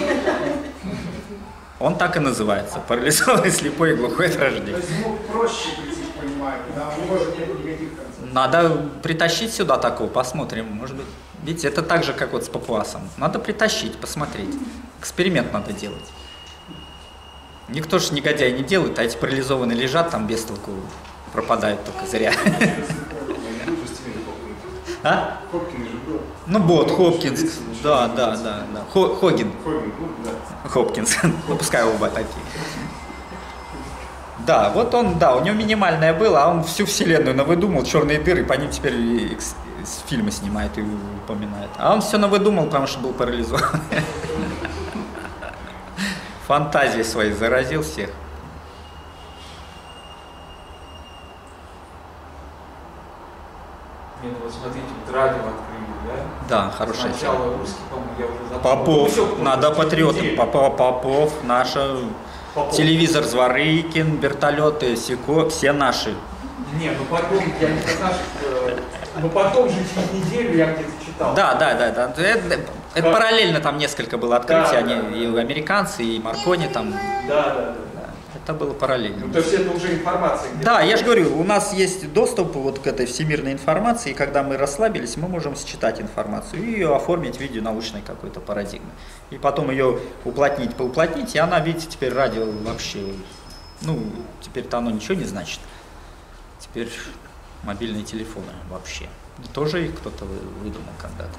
Он так и называется. Парализованный, слепой и глухой от рождения. То есть ему проще прийти к пониманию, да? У него же нет никаких концов. Надо притащить сюда такого, посмотрим, может быть. Видите, это так же, как вот с папуасом. Надо притащить, посмотреть. Эксперимент надо делать. Никто же негодяй не делает, а эти парализованные лежат там без толку, пропадают только зря. А? Ну, Бот, Хопкинс. Да, да, да, да. Хогин. Хопкинс. Ну, пускай оба такие. Да, вот он, да, у него минимальное было, а он всю вселенную навыдумал, черные дыры, по ним теперь и фильмы снимает и упоминает. А он все навыдумал, потому что был парализован. Фантазии свои заразил всех. Нет, вот смотрите, вот радио открыли, да? Да, хорошая Сначала тема. русский, по-моему, я уже забыл. Попов, Ну, надо патриотам. Попов, Попов, наша, Попов. Телевизор Зворыкин, вертолеты, Сико, все наши. Не, ну потом, я не про наших, э, но потом же через неделю я где-то читал. Да, да, да, да. Это, это параллельно там несколько было открытий, Да, они да, да. и американцы, и Маркони там. Да, да, да. Это было параллельно. Ну, то есть это уже информация. Да, я же говорю, у нас есть доступ вот к этой всемирной информации, и когда мы расслабились, мы можем считать информацию и ее оформить в виде научной какой-то парадигмы. И потом ее уплотнить, поуплотнить, и она, видите, теперь радио вообще, ну, теперь-то оно ничего не значит. Теперь мобильные телефоны вообще. Тоже их кто-то выдумал когда-то.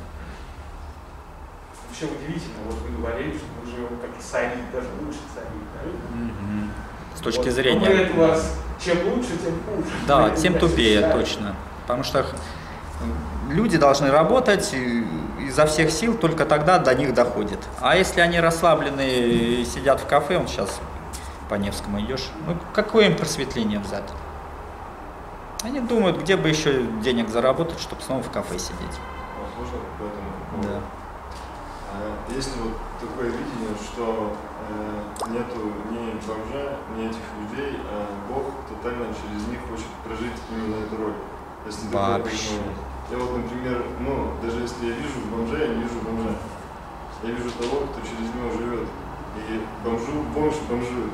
Вообще удивительно, вот вы говорили, что мы живем как цари, даже лучше цари, да? Угу. С точки вот. зрения... Ну, это у вас чем лучше, тем хуже. Да, это тем тупее, да. Точно. Потому что люди должны работать изо всех сил, только тогда до них доходит. А если они расслаблены и сидят в кафе, он сейчас по Невскому идешь, ну какое им просветление взять? Они думают, где бы еще денег заработать, чтобы снова в кафе сидеть. Возможно, по этому поводу. Да. А есть вот такое видение, что э, нету ни бомжа, ни этих людей, а Бог тотально через них хочет прожить именно эту роль. Если Вообще. Я вот, например, ну, даже если я вижу бомжа, я не вижу бомжа. Я вижу того, кто через него живет. И бомжу, бомж бомжует.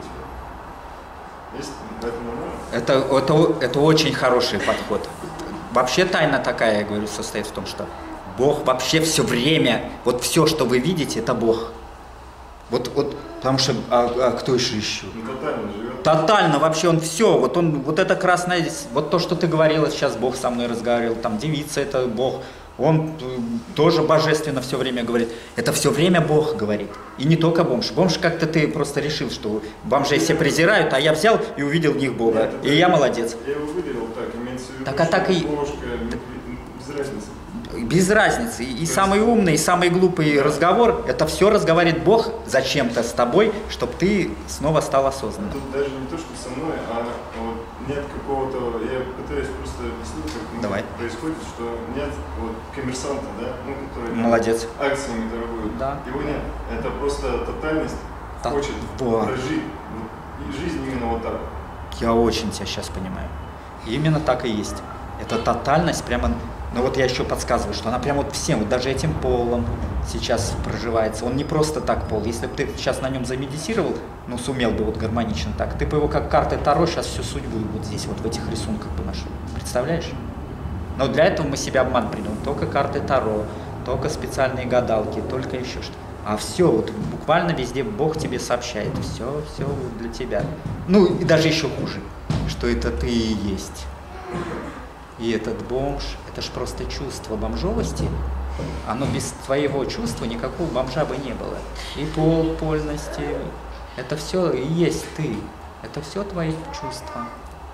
Есть поэтому нормально? Это, это, это очень хороший подход. Вообще тайна такая, я говорю, состоит в том, что Бог вообще все время, вот все, что вы видите, это Бог. Вот, вот потому что, а, а кто еще еще? Ну, тотально живет. Тотально вообще он все, вот он, вот это красное, вот то, что ты говорила сейчас, Бог со мной разговаривал, там девица это Бог, он тоже божественно все время говорит. Это все время Бог говорит. И не только бомж. Бомж как-то ты просто решил, что бомжей все презирают, а я взял и увидел в них Бога. Нет, и я молодец. Я его выделил так, имеется в виду, Так, а так и... Божка Без разницы. Без разницы. И самый умный, и самый глупый разговор, это все разговаривает Бог зачем-то с тобой, чтобы ты снова стал осознанным. Тут даже не то, что со мной, а вот нет какого-то, я пытаюсь просто объяснить, как Давай. происходит, что нет вот коммерсанта, да, ну, который Молодец. акциями торгует. Да. Его нет. Это просто тотальность Та- хочет да. прожить. Вот, и жизнь именно вот так. Я очень тебя сейчас понимаю. Именно так и есть. Это тотальность прямо, ну вот я еще подсказываю, что она прямо вот всем, вот даже этим полом сейчас проживается. Он не просто так пол. Если бы ты сейчас на нем замедитировал, ну сумел бы вот гармонично так, ты бы его как карты Таро сейчас всю судьбу вот здесь, вот в этих рисунках бы нашел. Представляешь? Но для этого мы себе обман придумали. Только карты Таро, только специальные гадалки, только еще что-то. А все, вот буквально везде Бог тебе сообщает. Все, все вот для тебя. Ну и даже еще хуже, что это ты и есть. И этот бомж, это ж просто чувство бомжовости. Оно без твоего чувства никакого бомжа бы не было. И пол польности, это все и есть ты. Это все твои чувства.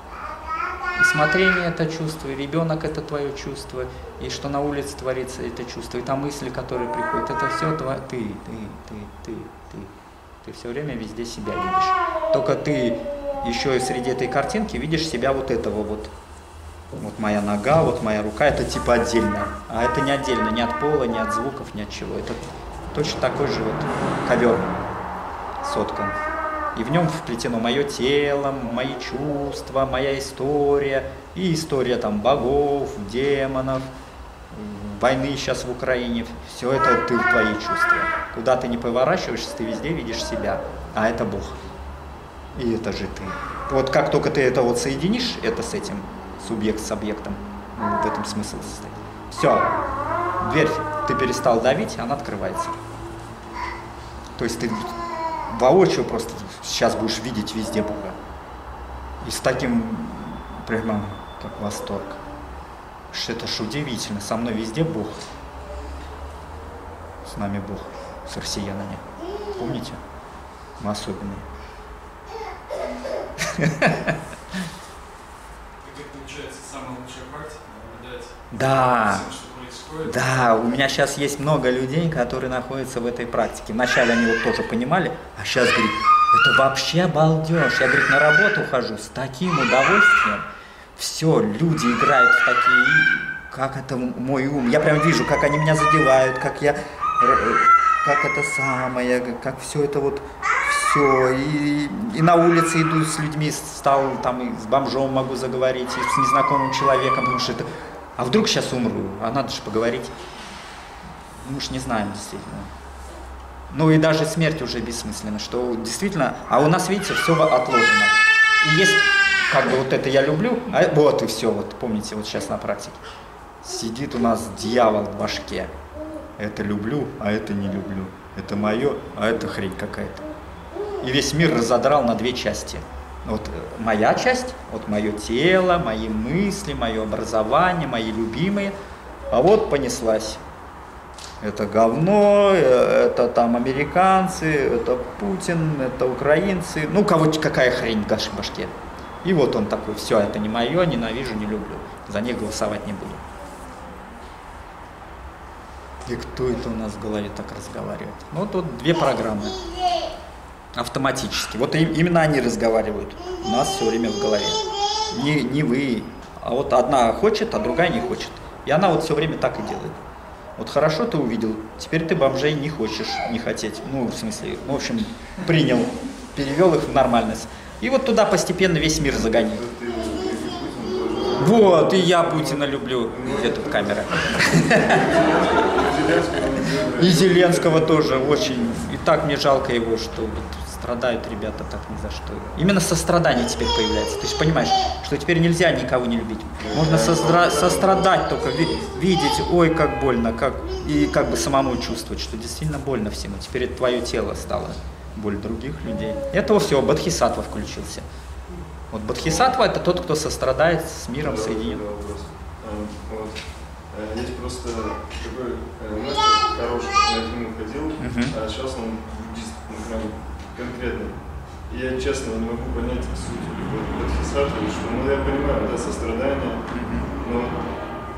И смотрение это чувство, и ребенок это твое чувство, и что на улице творится это чувство, и там мысли, которые приходят, это все твое, ты, ты, ты, ты, ты. Ты все время везде себя видишь. Только ты еще и среди этой картинки видишь себя вот этого вот. Вот моя нога, вот моя рука, это типа отдельно. А это не отдельно, ни от пола, ни от звуков, ни от чего. Это точно такой же вот ковер соткан. И в нем вплетено мое тело, мои чувства, моя история. И история там богов, демонов, войны сейчас в Украине. Все это ты в твои чувства. Куда ты не поворачиваешься, ты везде видишь себя. А это Бог. И это же ты. Вот как только ты это вот соединишь, это с этим, субъект с объектом, в этом смысл состоит. Все, дверь ты перестал давить, она открывается. То есть ты воочию просто сейчас будешь видеть везде Бога. И с таким прямо как восторг. Что это ж удивительно, со мной везде Бог. С нами Бог, с россиянами. Помните? Мы особенные. Получается, самая лучшая практика наблюдать Да, всем, что происходит. да, у меня сейчас есть много людей, которые находятся в этой практике. Вначале они вот тоже понимали, а сейчас, говорит, это вообще балдеж. Я, говорит, на работу хожу с таким удовольствием. Все, люди играют в такие, как это мой ум. Я прям вижу, как они меня задевают, как я, как это самое, как все это вот, все. И, и на улице иду с людьми, стал там и с бомжом могу заговорить, и с незнакомым человеком, потому что это... А вдруг сейчас умру, а надо же поговорить. Мы уж не знаем действительно. Ну и даже смерть уже бессмысленна, что действительно... А у нас, видите, все отложено. И есть, как бы, вот это я люблю, а вот и все, вот помните, вот сейчас на практике. Сидит у нас дьявол в башке. Это люблю, а это не люблю. Это мое, а это хрень какая-то. И весь мир разодрал на две части. Вот моя часть, вот мое тело, мои мысли, мое образование, мои любимые. А вот понеслась. Это говно, это там американцы, это Путин, это украинцы. Ну, кого какая хрень в нашей башке. И вот он такой, все, это не мое, ненавижу, не люблю. За них голосовать не буду. И кто это у нас в голове так разговаривает? Ну, вот, вот две программы. Автоматически. Вот именно они разговаривают. У нас все время в голове. Не, не вы. А вот одна хочет, а другая не хочет. И она вот все время так и делает. Вот хорошо ты увидел, теперь ты бомжей не хочешь, не хотеть. Ну, в смысле, ну, в общем, принял, перевел их в нормальность. И вот туда постепенно весь мир загонит. Вот, и я Путина люблю. Где тут камера? И Зеленского тоже очень. И так мне жалко его, что вот страдают ребята так ни за что. Именно сострадание теперь появляется. Ты же понимаешь, что теперь нельзя никого не любить. Можно состра- сострадать только, ви- видеть, ой, как больно, как... и как бы самому чувствовать, что действительно больно всему. Теперь это твое тело стало боль других людей. Это все, Бодхисаттва включился. Вот Бодхисаттва — это тот, кто сострадает, с миром да, соединен. Да, вот. Есть просто такой мастер хороший, я к нему ходил, uh-huh. а сейчас он буддист, ну, прям конкретный. И я, честно, не могу понять суть Бодхисаттвы, что, ну, я понимаю, да, сострадание, uh-huh. но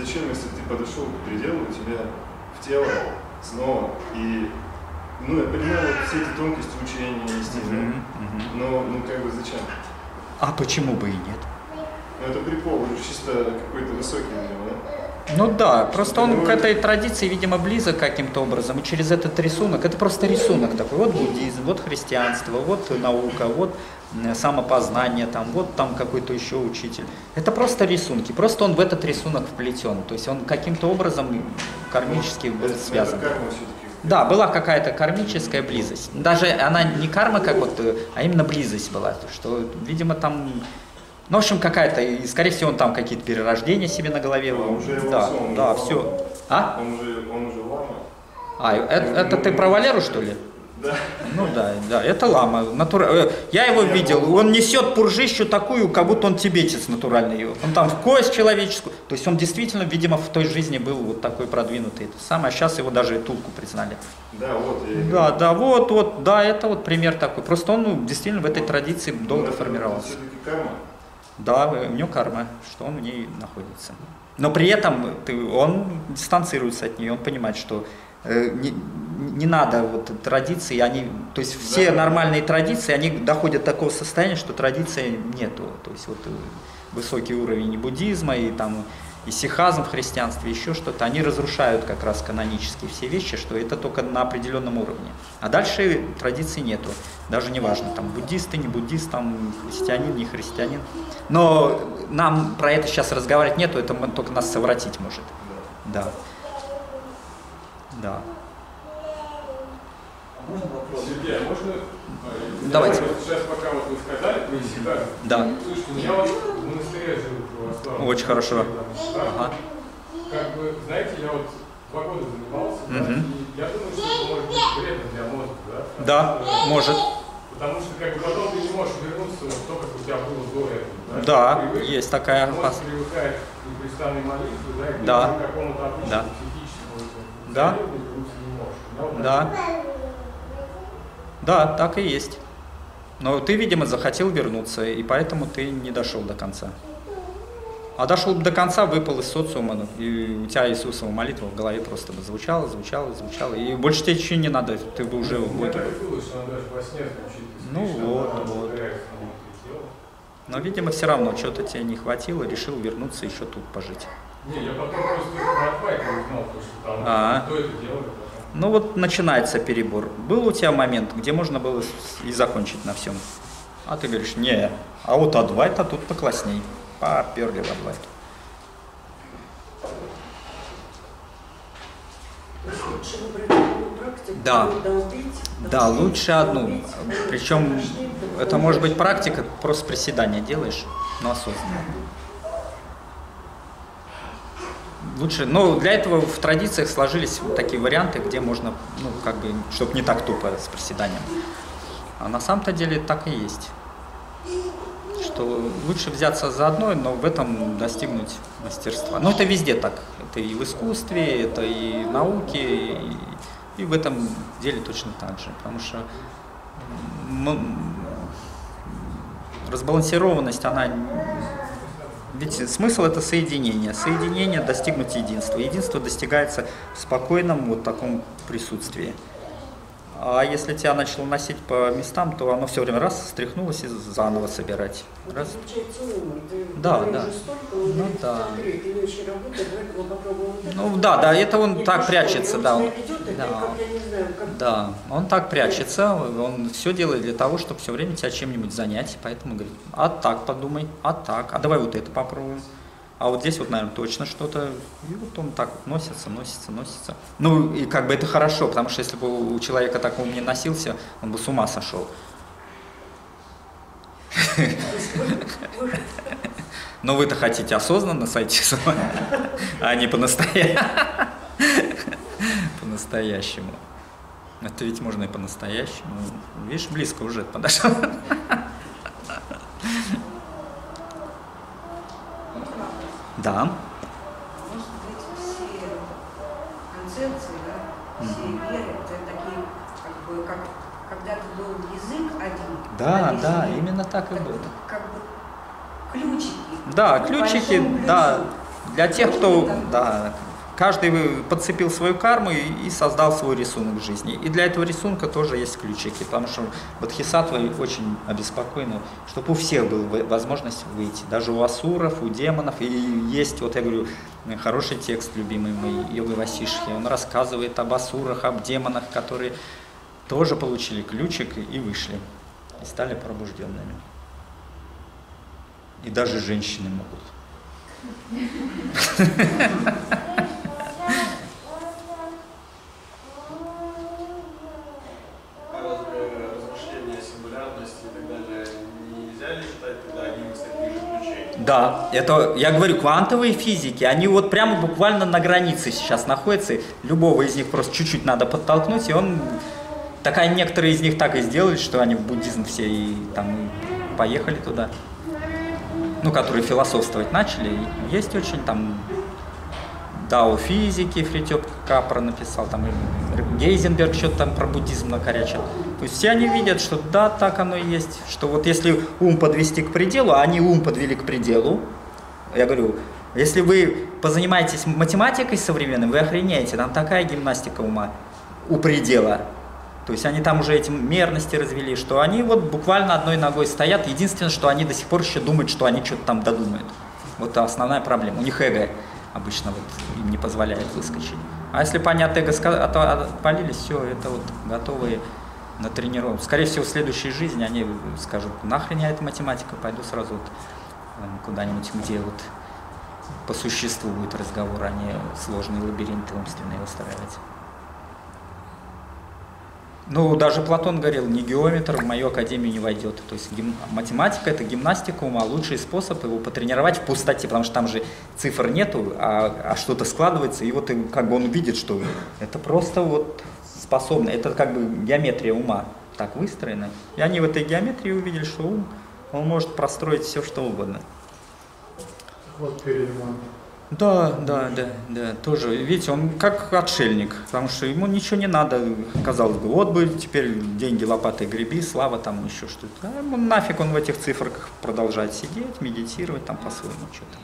зачем, если ты подошел к пределу, у тебя в тело снова, и, ну, я понимаю, вот все эти тонкости учения есть, mm-hmm. но, ну, как бы, зачем? А почему бы и нет? Ну, это прикол, он чисто какой-то высокий, да? Ну да, просто он к этой традиции, видимо, близок каким-то образом, и через этот рисунок, это просто рисунок такой, вот буддизм, вот христианство, вот наука, вот самопознание, там, вот там какой-то еще учитель. Это просто рисунки, просто он в этот рисунок вплетен, то есть он каким-то образом кармически был связан. Да, была какая-то кармическая близость. Даже она не карма, как вот, а именно близость была, что, видимо, там... Ну, в общем, какая-то, и, скорее всего, он там какие-то перерождения себе на голове. А, уже да, он да, уже все. А? Он уже, он уже лама. А, это, это ты про Валеру, что ли? Да. Ну да, да, это лама. Натура... Я его Я видел, помню. Он несет пуржищу такую, как будто он тибетец натуральный. Он там в кость человеческую. То есть он действительно, видимо, в той жизни был вот такой продвинутый. Это самое, а сейчас его даже и Тулку признали. Да, вот. Я да, да, вот, вот, да, это вот пример такой. Просто он, ну, действительно в этой традиции долго это, формировался. Это все-таки карма? Да, у него карма, что он в ней находится. Но при этом ты, он дистанцируется от нее, он понимает, что э, не, не надо вот традиции, они, то есть все да. нормальные традиции, они доходят до такого состояния, что традиции нету. То есть вот высокий уровень буддизма и там и сихазм в христианстве, еще что-то, они разрушают как раз канонические все вещи, что это только на определенном уровне. А дальше традиций нету. Даже не важно, там буддисты, не буддист, там христианин, не христианин. Но нам про это сейчас разговаривать нету, это только нас совратить может. Да. Да. А можно вопрос? Сергей, а можно... Давайте. Сейчас пока вот вы сказали про исихазм. Да. Слушайте, я вот в монастыре живу православном. Очень хорошо. Ага. Как бы, знаете, я вот два года занимался, да, угу. и я думаю, что это может быть вредно для мозга, да? Да, что, может. Потому что как бы потом ты не можешь вернуться в то, как у тебя было до этого. Да, да привык, есть такая опасность. Мозг привыкает к непрестанной молитве, да, и да. к какому-то отличному да. психическому да. вернуться не можешь. Да, вот да. да, так и есть. Но ты, видимо, захотел вернуться, и поэтому ты не дошел до конца. А дошел до конца, выпал из социума, и у тебя Иисусова молитва в голове просто бы звучала, звучала, звучала, и больше тебе ничего не надо, ты бы уже в Боге. Ну вот, вот. Но, видимо, все равно что-то тебе не хватило, решил вернуться еще тут пожить. Не, я потом просто про байка узнал, что там, а кто это делает. Ну вот начинается перебор. Был у тебя момент, где можно было и закончить на всем? А ты говоришь, не, а вот Адвайта тут поклассней. Поперли в Адвайту. Лучше выбрать одну практику, да. долбить, да, лучше одну. Причем это может быть практика, просто приседания делаешь, но осознанно. Лучше, но для этого в традициях сложились вот такие варианты, где можно, ну, как бы, чтобы не так тупо с приседанием. А на самом-то деле так и есть. Что лучше взяться за одно, но в этом достигнуть мастерства. Но это везде так. Это и в искусстве, это и в науке, и, и в этом деле точно так же. Потому что разбалансированность, она... Ведь смысл это соединение. Соединение достигнуть единства. Единство достигается в спокойном вот таком присутствии. А если тебя начало носить по местам, то оно все время раз встряхнулось и заново собирать. Раз. Да, да. Ну да. Ну да, да, это он так прячется, да. Он, да. да, он так прячется, он все делает для того, чтобы все время тебя чем-нибудь занять, поэтому говорит, а так подумай, а так, а давай вот это попробуем. А вот здесь вот, наверное, точно что-то, и вот он так вот носится, носится, носится. Ну, и как бы это хорошо, потому что если бы у человека так ум не носился, он бы с ума сошел. Но вы-то хотите осознанно сойти с ума, а не по-настоящему. Это ведь можно и по-настоящему. Видишь, близко уже подошел. Да. Может быть, все концепции, да, все mm-hmm. веры, это такие, как бы, как когда-то был язык один. Да, да, именно так и было. Как бы ключики. Да, ключики, да, Для тех, кто, да, каждый подцепил свою карму и, и создал свой рисунок жизни. И для этого рисунка тоже есть ключики, потому что Бодхисаттва очень обеспокоена, чтобы у всех была возможность выйти, даже у асуров, у демонов. И есть, вот я говорю, хороший текст, любимый мой, Йога Васишхи, он рассказывает об асурах, об демонах, которые тоже получили ключик и вышли, и стали пробужденными. И даже женщины могут. А размышления, сингулярности и так далее нельзя ли считать тогда одним из таких же ключей? Да, это, я говорю, квантовые физики, они вот прямо буквально на границе сейчас находятся, любого из них просто чуть-чуть надо подтолкнуть, и он, такая, некоторые из них так и сделали, что они в буддизм все и там и поехали туда. Ну, которые философствовать начали, есть очень там Дао физики, Фритьёф Капра написал, там Гейзенберг что-то там про буддизм накорячил. То есть все они видят, что да, так оно и есть, что вот если ум подвести к пределу, а они ум подвели к пределу, я говорю, если вы позанимаетесь математикой современной, вы охренеете, там такая гимнастика ума у предела. То есть они там уже эти мерности развели, что они вот буквально одной ногой стоят. Единственное, что они до сих пор еще думают, что они что-то там додумают. Вот основная проблема. У них эго обычно вот им не позволяет выскочить. А если по от эго отпалились, все, это вот готовые на тренировку. Скорее всего, в следующей жизни они скажут, нахрен я эта математика, пойду сразу вот куда-нибудь, где вот по существу будет разговор, а не сложные лабиринты умственные выстраивать. Ну, даже Платон говорил, ни геометр в мою академию не войдет. То есть гим... математика – это гимнастика ума, лучший способ его потренировать в пустоте, потому что там же цифр нету, а, а что-то складывается, и вот как бы он видит, что это просто вот способно, это как бы геометрия ума так выстроена. И они в этой геометрии увидели, что ум, он может простроить все, что угодно. Вот перелимон. Да, да, да, да, тоже, видите, он как отшельник, потому что ему ничего не надо, казалось бы, вот бы теперь деньги лопатой греби, слава там, еще что-то, а ему нафиг он в этих цифрах продолжает сидеть, медитировать там по-своему что-то.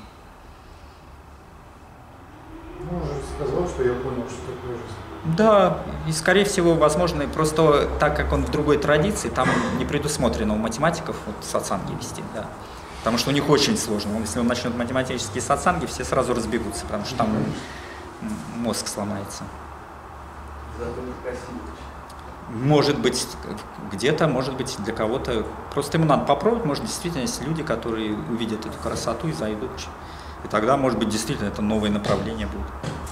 Ну, уже сказал, что я понял, что такое жизнь. Да, и скорее всего, возможно, просто так как он в другой традиции, там не предусмотрено у математиков вот сатсанги вести, да. Потому что у них очень сложно. Если он начнет математические сатсанги, все сразу разбегутся, потому что там мозг сломается. Зато некрасиво. Может быть, где-то, может быть, для кого-то. Просто ему надо попробовать. Может, действительно, есть люди, которые увидят эту красоту и зайдут. И тогда, может быть, действительно, это новое направление будет.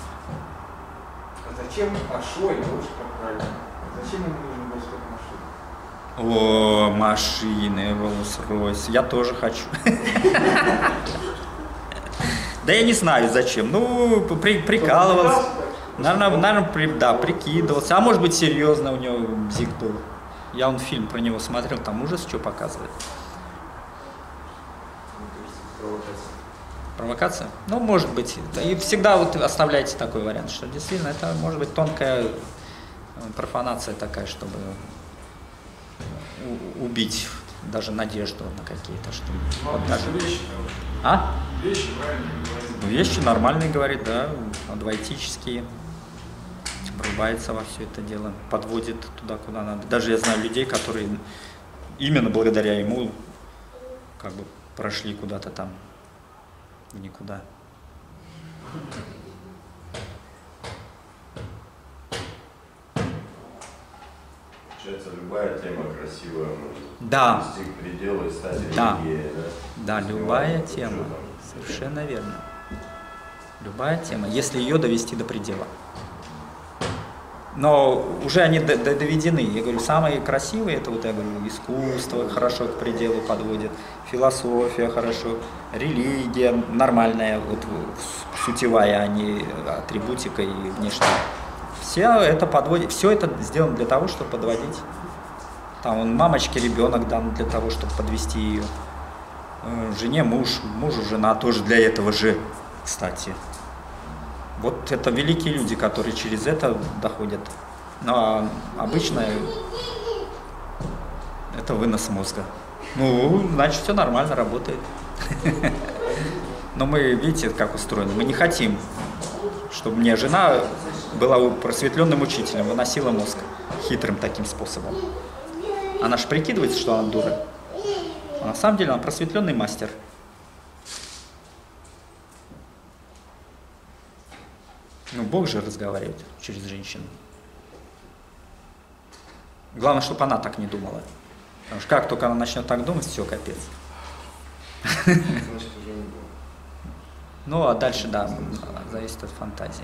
А зачем Ашой, лучше как правильно? Зачем ему нужен был столько машин? О, машины, Rolls-Royce. Я тоже хочу. Да я не знаю зачем. Ну, при, прикалывался. Наверное, наверное при, да, прикидывался. А может быть, серьезно у него бзик был. Я он фильм про него смотрел, там ужас что показывает. Провокация? Ну, может быть. И всегда вот оставляйте такой вариант, что действительно это может быть тонкая профанация такая, чтобы убить даже надежду на какие-то, что ну, вот даже... Вещи, а? Вещи правильные говорит. Вещи нормальные, говорит, да, адвайтические. Врубается во все это дело, подводит туда, куда надо. Даже я знаю людей, которые именно благодаря ему как бы прошли куда-то там в никуда. Получается, любая тема красивая может да. вести к пределу и стать да. религией, да? Да, любая тема, совершенно верно. Любая тема, если ее довести до предела. Но уже они доведены. Я говорю, самые красивые, это вот я говорю, искусство хорошо к пределу подводит, философия хорошо, религия нормальная, вот сутевая, а не атрибутика и внешняя. Все это подводит, все это сделано для того, чтобы подводить. Там он мамочке ребенок дан для того, чтобы подвести ее. Жене муж, мужу жена тоже для этого же, кстати. Вот это великие люди, которые через это доходят. Но обычно это вынос мозга. Ну, значит, все нормально работает. Но мы, видите, как устроены, мы не хотим, чтобы мне жена была просветленным учителем, выносила мозг хитрым таким способом. Она же прикидывается, что она дура. А на самом деле она просветленный мастер. Ну, Бог же разговаривает через женщину. Главное, чтобы она так не думала. Потому что как только она начнет так думать, все, капец. Ну, а дальше, да, зависит от фантазии.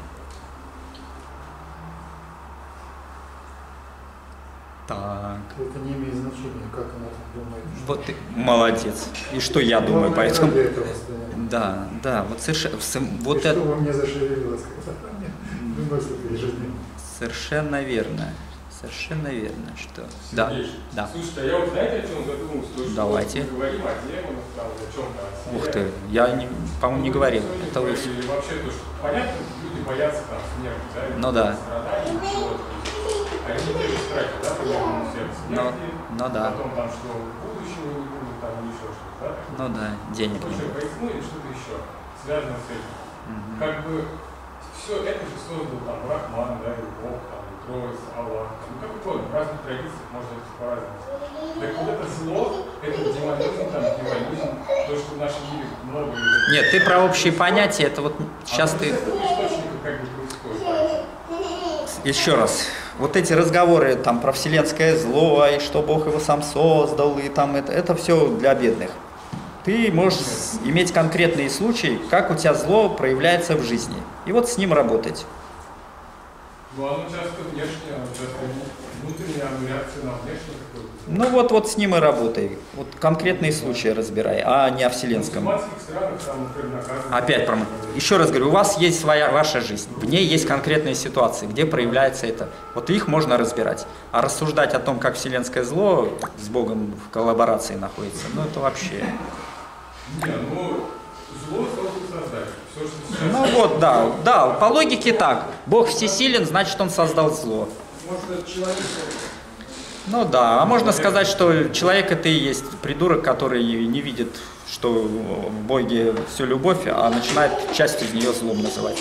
Так. Это не имеет значения, как она так думает. Вот ты молодец. И что я думаю, поэтому. Да, да, вот совершенно. Вот и это... что во мне зашевелилось, когда мне выносит ежедневно. Совершенно верно. Совершенно верно, что. Да, да. Слушайте, а я вот знаете, о чем задумался? То, что Давайте. мы говорим о демонах, там, о чем-то. Ух ты, я, не, по-моему, не говорил. Это вы... Или вообще, то, что понятно, люди боятся там смерти, да? Ну да. Страданий, вот. А они не страхи, да, по первому сердцу. Ну, ну да. Потом там, что будущего не будет, там еще что-то, да? Ну да, денег не будет. будет. Ну или что-то еще, связано с этим. Угу. Как бы все это же создал там Брахман, да, или Бог, там, или Троица, Аллах. Ну как угодно, в разных традициях можно это по-разному. Так вот это зло, это демонизм, там, дьяволизм, то, что в нашем мире много... Нет, ты про общие понятия, это вот сейчас а ты... Источника как бы происходит. Еще раз, вот эти разговоры там про вселенское зло, и что Бог его сам создал, и там это, это все для бедных. Ты можешь иметь конкретные случаи, как у тебя зло проявляется в жизни, и вот с ним работать. Ну, оно часто внешне, оно часто внутренняя, оно реакция на внешнее какое-то. Ну вот, вот с ним и работай, вот конкретные случаи разбирай, а не о вселенском. В мусульманских странах там, например, наказывают... Опять про... Еще раз говорю, у вас есть своя ваша жизнь, в ней есть конкретные ситуации, где проявляется это. Вот их можно разбирать. А рассуждать о том, как вселенское зло с Богом в коллаборации находится, ну это вообще... Не, ну, зло создал Создатель. Все, что сейчас... Ну вот, да, да, по логике так. Бог всесилен, значит, он создал зло. Может, это человек... Ну да, а можно сказать, что человек это и есть придурок, который не видит, что в Боге все любовь, а начинает часть из нее злом называть.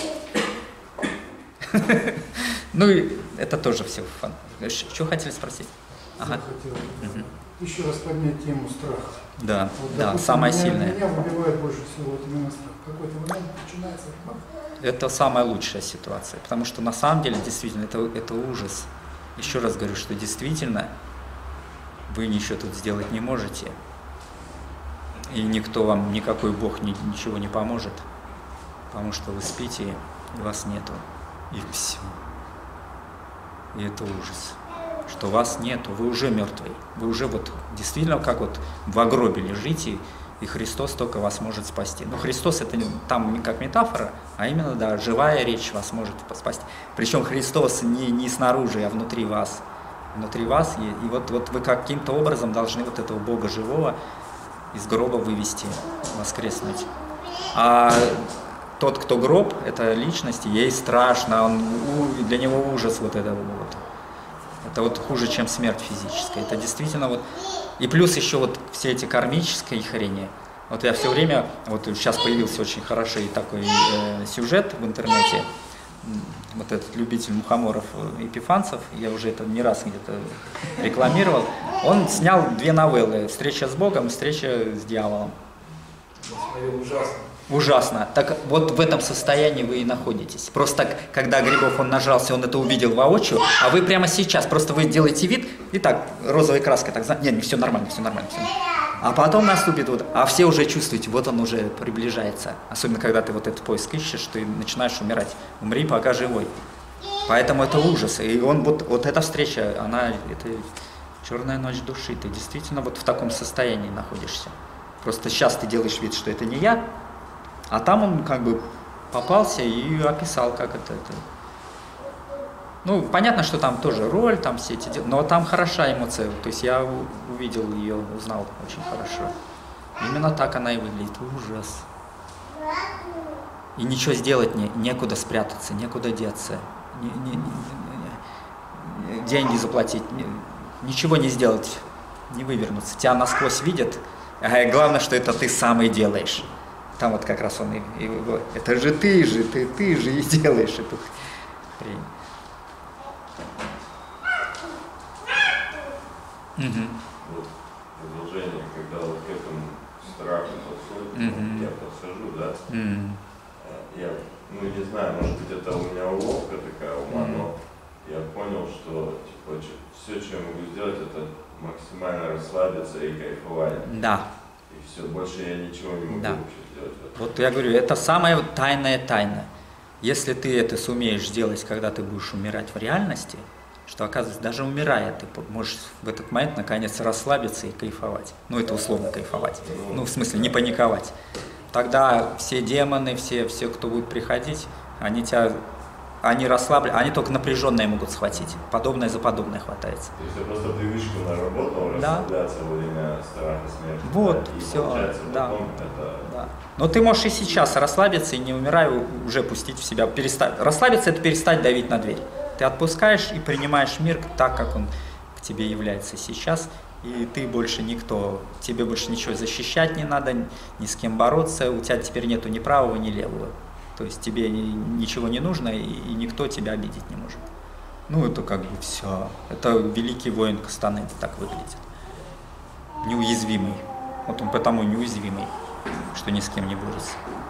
Ну и это тоже все фан. Что хотели спросить? Ага. Еще раз поднять тему страха. Да, да, самое сильное. Меня выбивает больше всего вот именно страх. Какой-то момент начинается. Это самая лучшая ситуация, потому что на самом деле действительно это, это ужас. Еще раз говорю, что действительно вы ничего тут сделать не можете, и никто вам, никакой Бог ни, ничего не поможет, потому что вы спите, и вас нету, и все. И это ужас, что вас нету, вы уже мертвый, вы уже вот действительно как вот в гробе лежите, и Христос только вас может спасти. Но Христос это там не как метафора, а именно, да, живая речь вас может спасти. Причем Христос не, не снаружи, а внутри вас. Внутри вас, и, и вот, вот вы каким-то образом должны вот этого Бога живого из гроба вывести, воскреснуть. А тот, кто гроб, это личность, ей страшно, он, для него ужас вот этого вот. Это вот хуже, чем смерть физическая. Это действительно вот... И плюс еще вот все эти кармические хрени. Вот я все время, вот сейчас появился очень хороший такой э, сюжет в интернете. Вот этот любитель мухоморов Епифанцев, я уже это не раз где-то рекламировал. Он снял две новеллы: «Встреча с Богом» и «Встреча с дьяволом». Ужасно. Ужасно. Так вот в этом состоянии вы и находитесь. Просто так, когда Грибов он нажался, он это увидел воочию, а вы прямо сейчас, просто вы делаете вид, и так, розовой краской, так, нет, не, все нормально, все нормально, все нормально. А потом наступит вот, а все уже чувствуете, вот он уже приближается. Особенно, когда ты вот этот поиск ищешь, ты начинаешь умирать. Умри, пока живой. Поэтому это ужас. И он вот, вот эта встреча, она, это черная ночь души. Ты действительно вот в таком состоянии находишься. Просто сейчас ты делаешь вид, что это не я, а там он как бы попался и описал, как это, это. Ну, понятно, что там тоже роль, там все эти дела, но там хороша эмоция. То есть я увидел ее, узнал очень хорошо. Именно так она и выглядит. Ужас. И ничего сделать не, некуда спрятаться, некуда деться. Не, не, не, не, деньги заплатить, не, ничего не сделать, не вывернуться. Тебя насквозь видят, а главное, что это ты сам и делаешь. Там вот как раз он и, и его, это же ты же, ты, ты же и делаешь эту хрень. Угу. Вот продолжение, когда вот к этому страху подходит, угу. я подхожу, да, угу. я, ну не знаю, может быть это у меня уловка такая ума, угу. но я понял, что типа, все, что я могу сделать, это максимально расслабиться и кайфовать. Да. И все, больше я ничего не могу да. вообще сделать. Вот я говорю, это самая тайная тайна. Если ты это сумеешь сделать, когда ты будешь умирать в реальности, что, оказывается, даже умирая, ты можешь в этот момент наконец расслабиться и кайфовать. Ну, это условно кайфовать. Ну, в смысле, не паниковать. Тогда все демоны, все, все кто будет приходить, они тебя, они расслаблены, они только напряженные могут схватить. Подобное за подобное хватается. То есть я просто привычку наработал, да. расслабляться во время страха смерти. Вот, да, и все, да. Потом это... да. Но ты можешь и сейчас расслабиться и не умирая уже пустить в себя. Перестать. Расслабиться – это перестать давить на дверь. Ты отпускаешь и принимаешь мир так, как он к тебе является сейчас, и ты больше никто, тебе больше ничего защищать не надо, ни с кем бороться, у тебя теперь нету ни правого, ни левого. То есть тебе ничего не нужно, и, и никто тебя обидеть не может. Ну, это как бы все. Это великий воин Кастанеды так выглядит. Неуязвимый. Вот он потому неуязвимый, что ни с кем не борется.